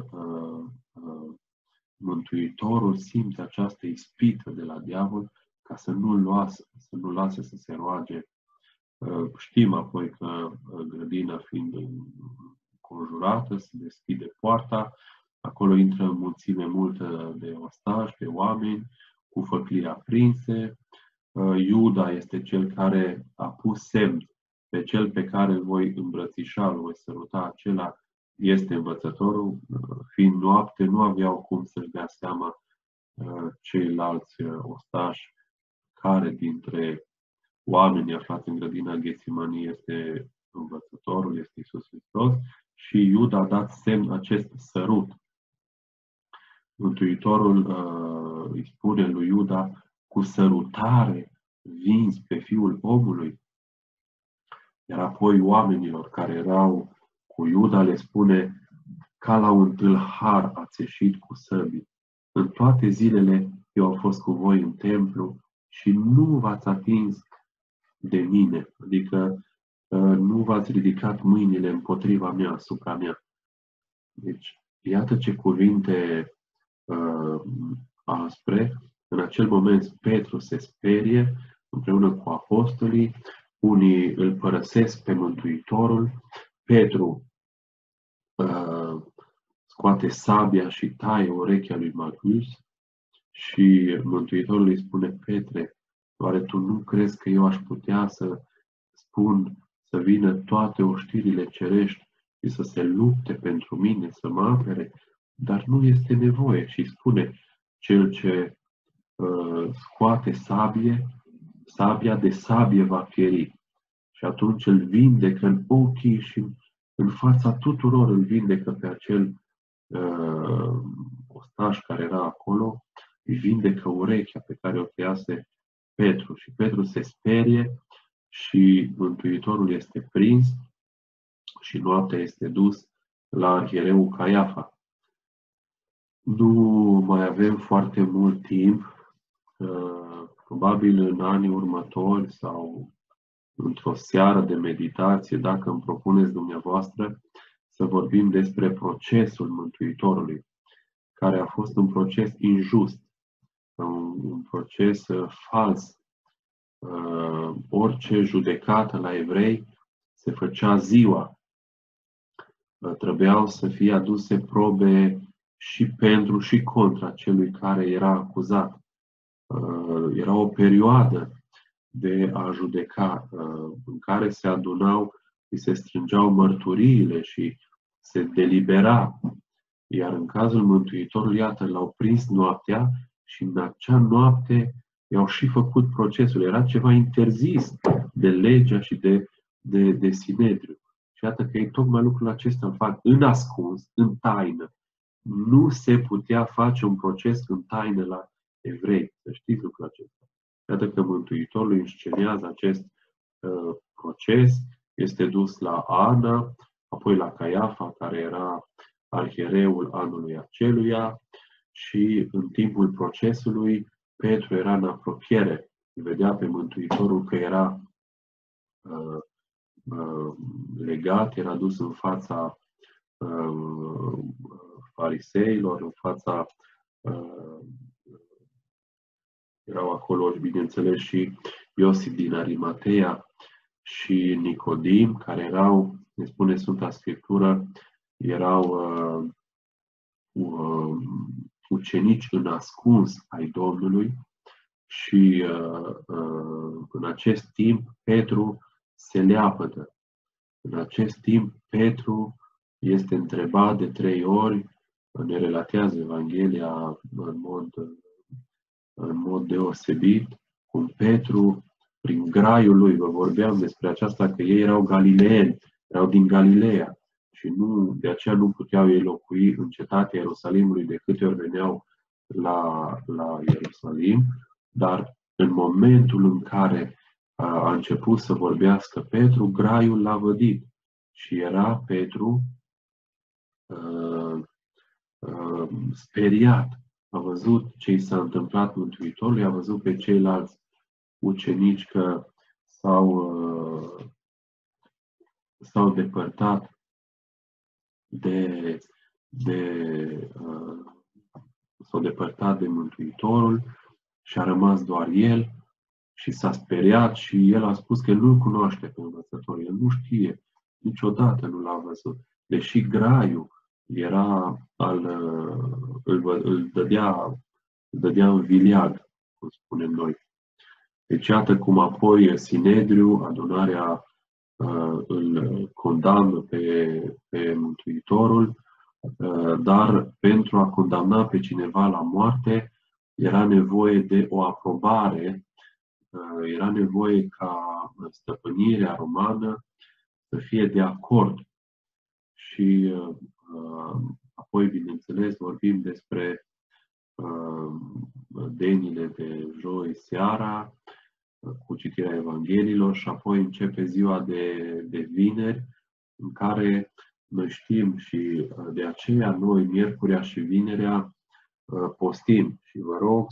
Mântuitorul simte această ispită de la diavol ca să nu lase să se roage. Știm apoi că grădina fiind înconjurată, se deschide poarta, acolo intră în mulțime multă de ostași, de oameni, cu făclii aprinse. Iuda este cel care a pus semn pe cel pe care îl voi îmbrățișa, îl voi săruta, acela este învățătorul. Fiind noapte, nu aveau cum să-și dea seama ceilalți ostași care dintre oamenii aflați în grădina Ghețimanii este învățătorul, este Iisus Hristos, și Iuda a dat semn acest sărut. Mântuitorul îi spune lui Iuda: cu sărutare vinzi pe Fiul omului. Iar apoi oamenilor care erau cu Iuda le spune: ca la un tâlhar ați ieșit cu săbii. În toate zilele eu am fost cu voi în templu și nu v-ați atins de mine, adică nu v-ați ridicat mâinile împotriva mea, asupra mea. Deci, iată ce cuvinte aspre. În acel moment Petru se sperie împreună cu apostolii, unii îl părăsesc pe Mântuitorul, Petru scoate sabia și taie urechea lui Malchus și Mântuitorul îi spune: Petre, oare tu nu crezi că eu aș putea să spun să vină toate oștirile cerești și să se lupte pentru mine, să mă apere? Dar nu este nevoie. Și spune: cel ce scoate sabia de sabie va pieri. Și atunci îl vindecă în ochii și în fața tuturor, îl vindecă pe acel ostaș care era acolo, îi vindecă urechea pe care o tăiase Petru. Și Petru se sperie și Mântuitorul este prins și noaptea este dus la arhiereul Caiafa. Nu mai avem foarte mult timp, probabil în anii următori sau într-o seară de meditație, dacă îmi propuneți dumneavoastră, să vorbim despre procesul Mântuitorului, care a fost un proces injust, un proces fals. Orice judecată la evrei se făcea ziua. Trebuiau să fie aduse probe și pentru și contra celui care era acuzat. Era o perioadă de a judeca, în care se adunau și se strângeau mărturiile și se delibera. Iar în cazul Mântuitorului, iată, l-au prins noaptea și în acea noapte i-au și făcut procesul. Era ceva interzis de legea și de Sinedriu. Și iată că ei tocmai lucrul acesta îl fac în ascuns, în taină. Nu se putea face un proces în taină la evrei. Să știți lucrul acesta. Iată că Mântuitorul înscenează acest proces, este dus la Ana, apoi la Caiafa, care era arhiereul anului aceluia, și în timpul procesului Petru era în apropiere. Vedea pe Mântuitorul că era legat, era dus în fața fariseilor, în fața erau acolo, bineînțeles, și Iosif din Arimatea și Nicodim, care erau, ne spune Sfânta Scriptură, erau ucenici în ascuns ai Domnului. Și în acest timp Petru se leapădă. În acest timp Petru este întrebat de 3 ori, ne relatează Evanghelia în mod deosebit, cum Petru, prin graiul lui, vă vorbeam despre aceasta, că ei erau galileeni, erau din Galileea și de aceea nu puteau ei locui în cetatea Ierusalimului de câte ori veneau la Ierusalim, dar în momentul în care a început să vorbească Petru, graiul l-a vădit și era Petru speriat. A văzut ce i s-a întâmplat Mântuitorului, a văzut pe ceilalți ucenici că s-au depărtat s-au depărtat de Mântuitorul și a rămas doar el și s-a speriat și el a spus că nu-l cunoaște pe învățător, el nu știe, niciodată nu l-a văzut. Deși graiul era îl dădea în viliag, cum spunem noi. Deci iată cum apoi Sinedriu, adunarea, îl condamnă pe Mântuitorul, dar pentru a condamna pe cineva la moarte era nevoie de o aprobare, era nevoie ca stăpânirea romană să fie de acord. Și apoi, bineînțeles, vorbim despre denile de joi seara, cu citirea Evangheliilor și apoi începe ziua de vineri, în care noi știm și de aceea noi, miercurea și vinerea, postim. Și vă rog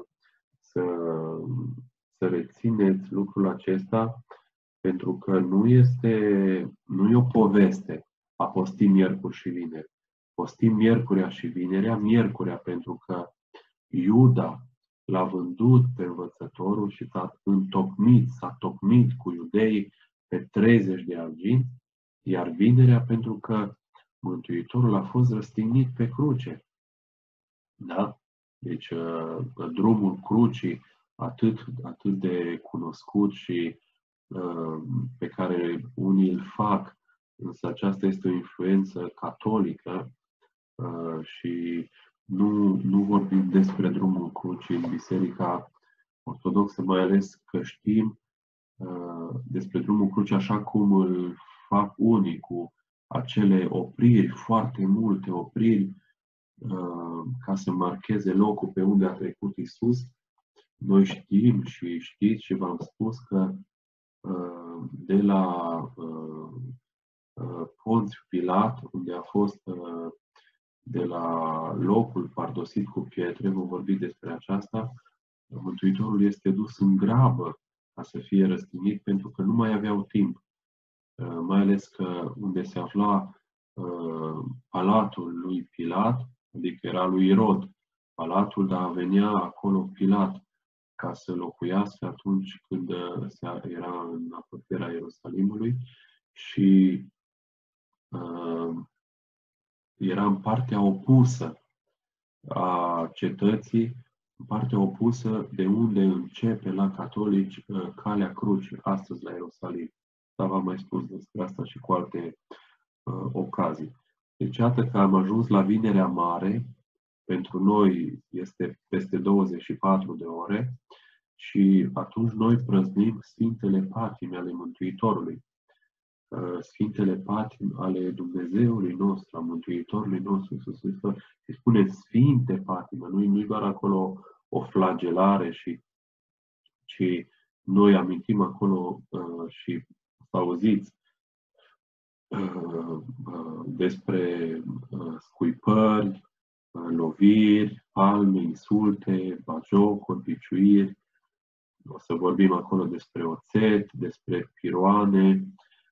să rețineți lucrul acesta, pentru că nu e o poveste a posti miercuri și vineri. Postim miercurea și vinerea, miercurea pentru că Iuda l-a vândut pe învățătorul și s-a tocmit cu iudeii pe 30 de arginți, iar vinerea pentru că Mântuitorul a fost răstignit pe cruce. Da? Deci drumul crucii atât de cunoscut și pe care unii îl fac, însă aceasta este o influență catolică și nu vorbim despre drumul crucii în Biserica Ortodoxă, mai ales că știm despre drumul crucii așa cum îl fac unii, cu acele opriri, foarte multe opriri, ca să marcheze locul pe unde a trecut Iisus. Noi știm și știți și v-am spus că de la Ponțiu Pilat, unde a fost de la locul pardosit cu pietre, vom vorbi despre aceasta, Mântuitorul este dus în grabă ca să fie răstignit, pentru că nu mai aveau timp. Mai ales că unde se afla palatul lui Pilat, adică era lui Irod palatul, dar venea acolo Pilat ca să locuiască atunci când era în apropierea Ierusalimului și era în partea opusă a cetății, în partea opusă de unde începe la catolici calea crucii, astăzi la Ierusalim. Dar v-am mai spus despre asta și cu alte ocazii. Deci iată că am ajuns la Vinerea Mare, pentru noi este peste 24 de ore și atunci noi prăznim Sfintele Patime ale Mântuitorului. Sfintele Patime ale Dumnezeului nostru, a Mântuitorului nostru Iisus Hristos. Și spune Sfinte Patime, nu-i doar acolo o flagelare, ci noi amintim acolo și auziți despre scuipări, loviri, palme, insulte, bagiocuri, biciuiri. O să vorbim acolo despre oțet, despre piroane,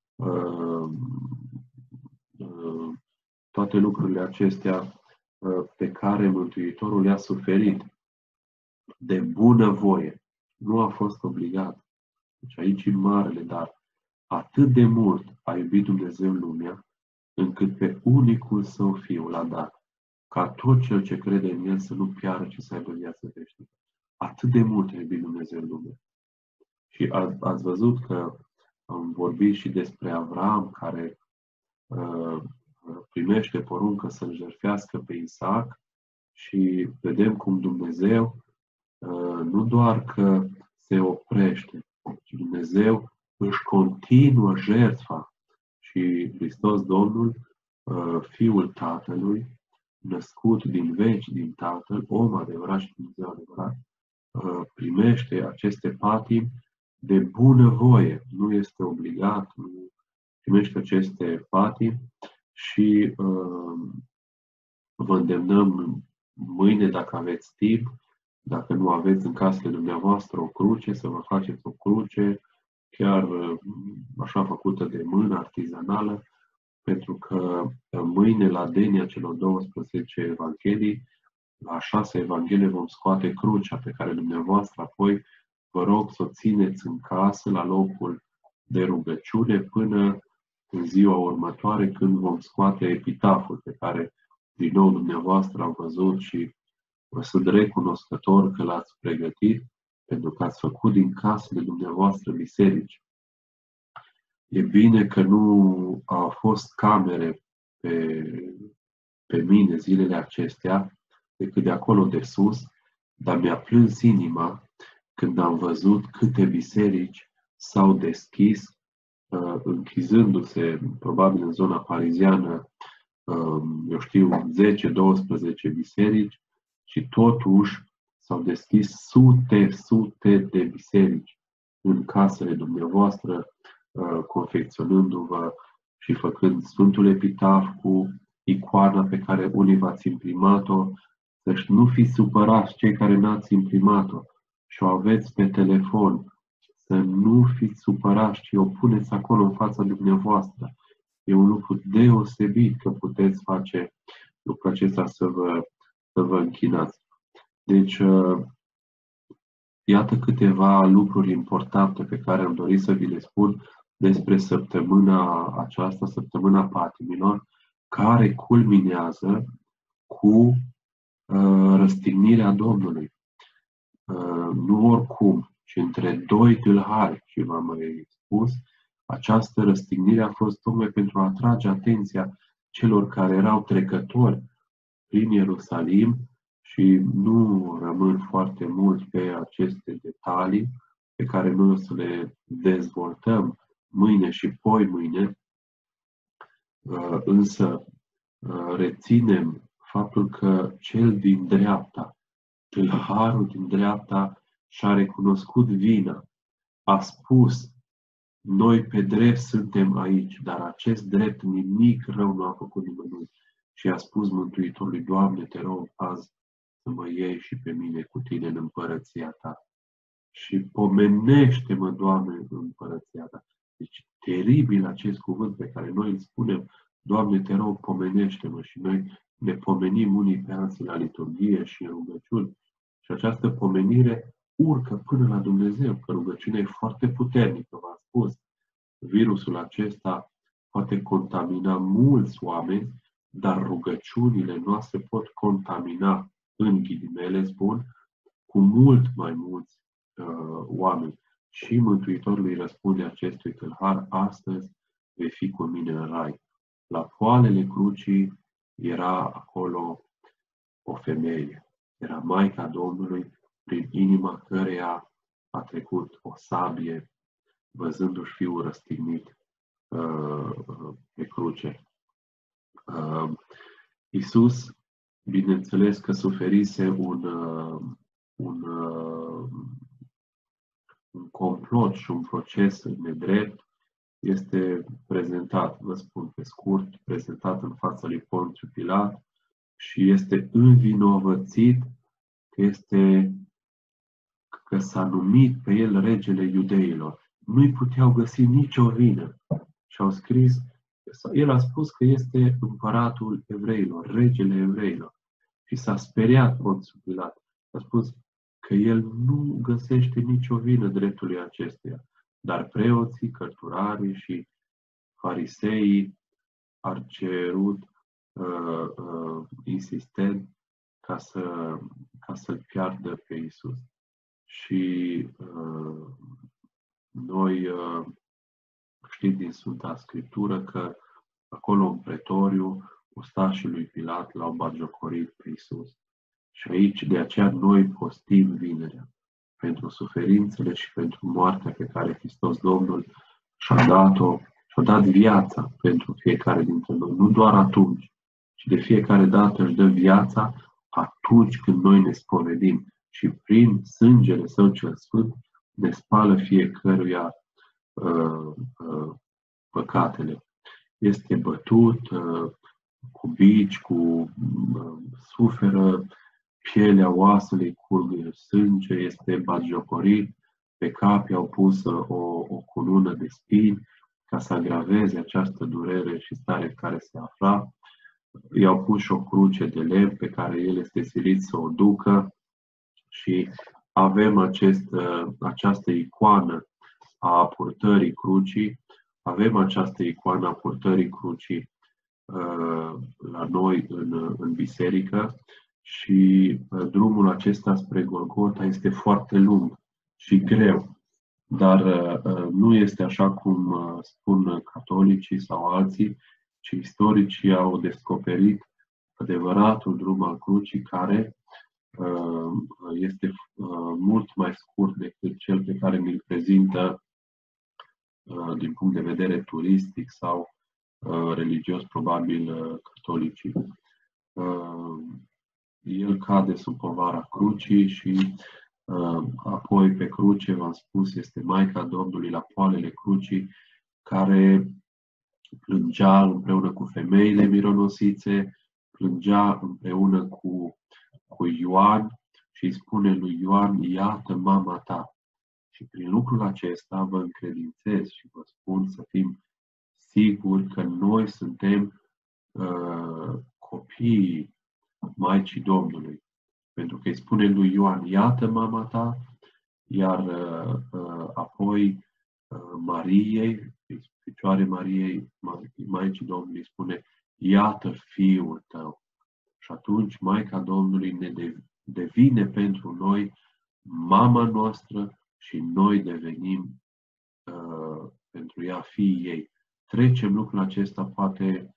toate lucrurile acestea pe care Mântuitorul le-a suferit de bună voie. Nu a fost obligat. Deci aici e marele dar. Atât de mult a iubit Dumnezeu lumea, încât pe unicul Său Fiu l-a dat, ca tot cel ce crede în El să nu piară, ci să aibă viață veșnică. Atât de mult a iubit Dumnezeu lumea. Și ați văzut că am vorbit și despre Avram, care primește poruncă să-l jertfească pe Isaac și vedem cum Dumnezeu nu doar că se oprește, ci Dumnezeu își continuă jertfa Și Hristos Domnul, Fiul Tatălui, născut din veci din Tatăl, om adevărat și Dumnezeu adevărat, primește aceste patimi de bună voie. Nu este obligat, nu primește aceste patimi și vă îndemnăm mâine, dacă aveți timp, dacă nu aveți în casele dumneavoastră o cruce, să vă faceți o cruce, chiar așa făcută de mână, artizanală, pentru că mâine la denia celor 12 evanghelii, la 6 evanghelie vom scoate crucea pe care dumneavoastră apoi vă rog să o țineți în casă la locul de rugăciune până în ziua următoare când vom scoate epitaful pe care din nou dumneavoastră am văzut și vă sunt recunoscător că l-ați pregătit pentru că ați făcut din casele dumneavoastră biserici. E bine că nu au fost camere pe mine zilele acestea, decât de acolo de sus, dar mi-a plâns inima când am văzut câte biserici s-au deschis, închizându-se, probabil în zona pariziană, eu știu, 10-12 biserici și totuși s-au deschis sute de biserici în casele dumneavoastră, confecționându-vă și făcând Sfântul Epitaf cu icoana pe care unii v-ați imprimat-o, deci nu fiți supărați cei care n-ați imprimat-o și o aveți pe telefon, să nu fiți supărați, ci o puneți acolo în fața dumneavoastră. E un lucru deosebit că puteți face lucrul acesta să vă închinați. Deci, iată câteva lucruri importante pe care am dorit să vi le spun despre săptămâna aceasta, săptămâna patimilor, care culminează cu răstignirea Domnului. Nu oricum, ci între doi tâlhari, și v-am mai spus, această răstignire a fost tocmai pentru a atrage atenția celor care erau trecători prin Ierusalim și nu rămân foarte mult pe aceste detalii pe care noi o să le dezvoltăm mâine și poi mâine, însă reținem faptul că cel din dreapta, tâlharul din dreapta și-a recunoscut vina, a spus: noi pe drept suntem aici, dar acest drept nimic rău nu a făcut nimănui. Și a spus Mântuitorului: Doamne, te rog azi să mă iei și pe mine cu tine în împărăția ta. Și pomenește-mă, Doamne, în împărăția ta. Deci, teribil acest cuvânt pe care noi îl spunem: Doamne, te rog, pomenește-mă, și noi ne pomenim unii pe alții la liturghie și în rugăciuni. Și această pomenire urcă până la Dumnezeu, că rugăciunea e foarte puternică, v-am spus. Virusul acesta poate contamina mulți oameni, dar rugăciunile noastre pot contamina, în ghilimele spun, cu mult mai mulți oameni. Și Mântuitorul îi răspunde acestui tâlhar: astăzi vei fi cu mine în rai. La poalele crucii era acolo o femeie. Era Maica Domnului, prin inima căreia a trecut o sabie, văzându-și Fiul răstignit pe cruce. Iisus, bineînțeles că suferise un complot și un proces nedrept, este prezentat, vă spun pe scurt, prezentat în fața lui Ponțiu Pilat și este învinovățit că s-a numit pe el regele iudeilor. Nu-i puteau găsi nicio vină. Și au scris, el a spus că este împăratul evreilor, regele evreilor. Și s-a speriat Ponțiu Pilat. A spus că el nu găsește nicio vină dreptului acestuia. Dar preoții, cărturarii și fariseii ar cerut insistent ca să-l piardă pe Iisus. Și noi știm din Sfânta Scriptură că acolo în pretoriu ostașii lui Pilat l-au batjocorit pe Iisus. Și aici, de aceea, noi postim vinerea pentru suferințele și pentru moartea pe care Hristos Domnul și-a dat-o și-a dat viața pentru fiecare dintre noi, nu doar atunci, ci de fiecare dată își dă viața atunci când noi ne spovedim și prin sângele Său cel Sfânt ne spală fiecăruia păcatele. Este bătut cu bici, suferă, pielea oasului curg sânge, este batjocorit, pe cap i-au pus o cunună de spini ca să agraveze această durere și stare în care se afla. I-au pus și o cruce de lemn pe care el este silit să o ducă și avem această icoană a purtării crucii, avem această icoană a purtării crucii la noi în biserică și drumul acesta spre Golgota este foarte lung și greu, dar nu este așa cum spun catolicii sau alții, ci istoricii au descoperit adevăratul drum al crucii care este mult mai scurt decât cel pe care mi-l prezintă din punct de vedere turistic sau religios, probabil catolicii. El cade sub povara crucii și apoi pe cruce, v-am spus, este Maica Domnului la poalele crucii, care plângea împreună cu femeile mironosițe, plângea împreună cu Ioan și îi spune lui Ioan, iată mama ta. Și prin lucrul acesta vă încredințez și vă spun să fim siguri că noi suntem copiii Maicii Domnului. Pentru că îi spune lui Ioan, iată mama ta, iar apoi Mariei, Fecioare Mariei, Maicii Domnului, îi spune, iată fiul tău. Și atunci Maica Domnului ne devine pentru noi mama noastră și noi devenim pentru ea fiii ei. Trecem lucrul acesta, poate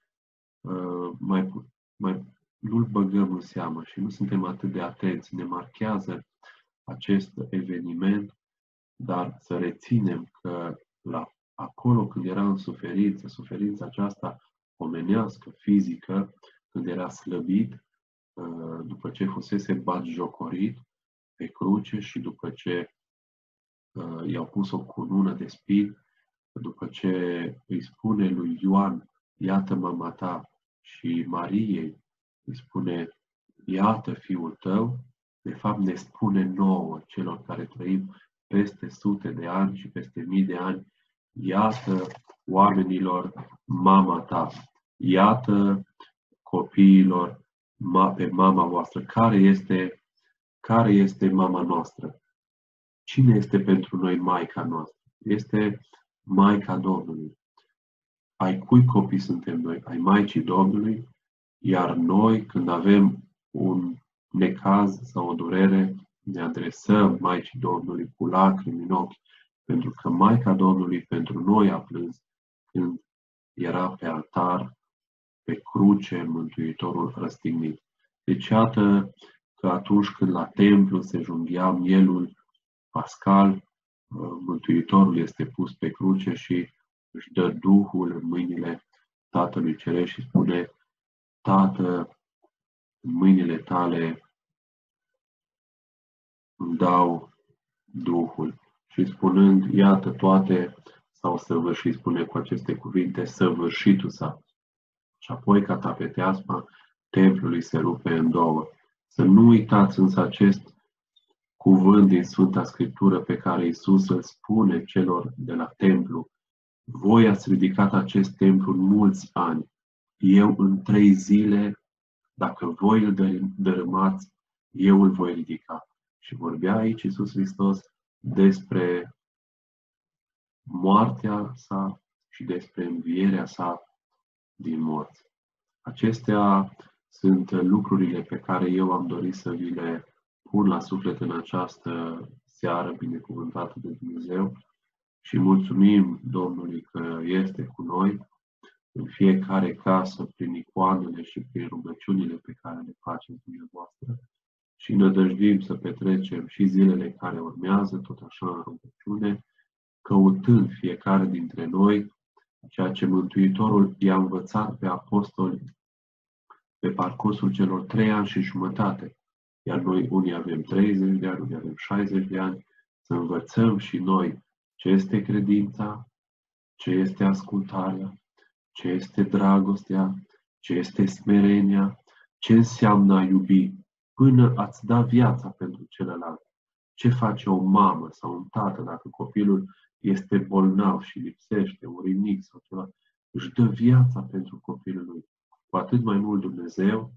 nu-l băgăm în seamă și nu suntem atât de atenți. Ne marchează acest eveniment, dar să reținem că acolo când era în suferință, suferința aceasta omenească, fizică, când era slăbit, după ce fusese batjocorit pe cruce și după ce i-au pus o cunună de spini, după ce îi spune lui Ioan, iată mama ta, și Mariei îi spune, iată fiul tău, de fapt ne spune nouă, celor care trăim peste sute de ani și peste mii de ani, iată oamenilor mama ta, iată copiilor pe mama voastră. Care este mama noastră? Cine este pentru noi Maica noastră? Este Maica Domnului. Ai cui copii suntem noi? Ai Maicii Domnului, iar noi, când avem un necaz sau o durere, ne adresăm Maicii Domnului cu lacrimi în ochi, pentru că Maica Domnului pentru noi a plâns când era pe altar, pe cruce, Mântuitorul răstignit. Deci iată că atunci când la templu se junghia mielul pascal, Mântuitorul este pus pe cruce și își dă Duhul în mâinile Tatălui Ceresc și spune, Tată, în mâinile tale îmi dau Duhul. Și spunând, iată, toate s-au săvârșit, spune cu aceste cuvinte, săvârșitul s-a. Și apoi, ca tapeteasma templului se rupe în două. Să nu uitați însă acest cuvânt din Sfânta Scriptură pe care Iisus îl spune celor de la templu. Voi ați ridicat acest templu în mulți ani. Eu în 3 zile, dacă voi îl dărâmați, eu îl voi ridica. Și vorbea aici Iisus Hristos despre moartea sa și despre învierea sa din morți. Acestea sunt lucrurile pe care eu am dorit să vi le pun la suflet în această seară binecuvântată de Dumnezeu și mulțumim Domnului că este cu noi în fiecare casă, prin icoanele și prin rugăciunile pe care le faceți dumneavoastră și nădăjduim să petrecem și zilele care urmează, tot așa în rugăciune, căutând fiecare dintre noi ceea ce Mântuitorul i-a învățat pe apostoli pe parcursul celor 3 ani și jumătate. Iar noi, unii avem 30 de ani, unii avem 60 de ani, să învățăm și noi ce este credința, ce este ascultarea, ce este dragostea, ce este smerenia, ce înseamnă a iubi, până ați da viața pentru celălalt. Ce face o mamă sau un tată dacă copilul este bolnav și lipsește, urinic sau ceva, își dă viața pentru copilul lui. Cu atât mai mult Dumnezeu,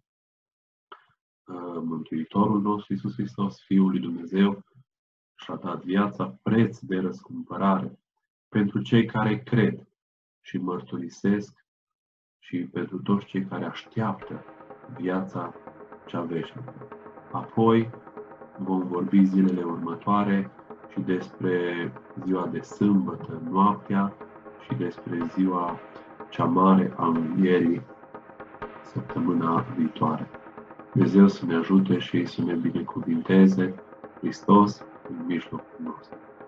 Mântuitorul nostru Iisus Hristos, Fiul lui Dumnezeu, și-a dat viața preț de răscumpărare pentru cei care cred și mărturisesc și pentru toți cei care așteaptă viața cea veșnică. Apoi vom vorbi zilele următoare și despre ziua de sâmbătă, noaptea, și despre ziua cea mare a învierii, săptămâna viitoare. Dumnezeu să ne ajute și să ne binecuvinteze, Hristos în mijlocul nostru.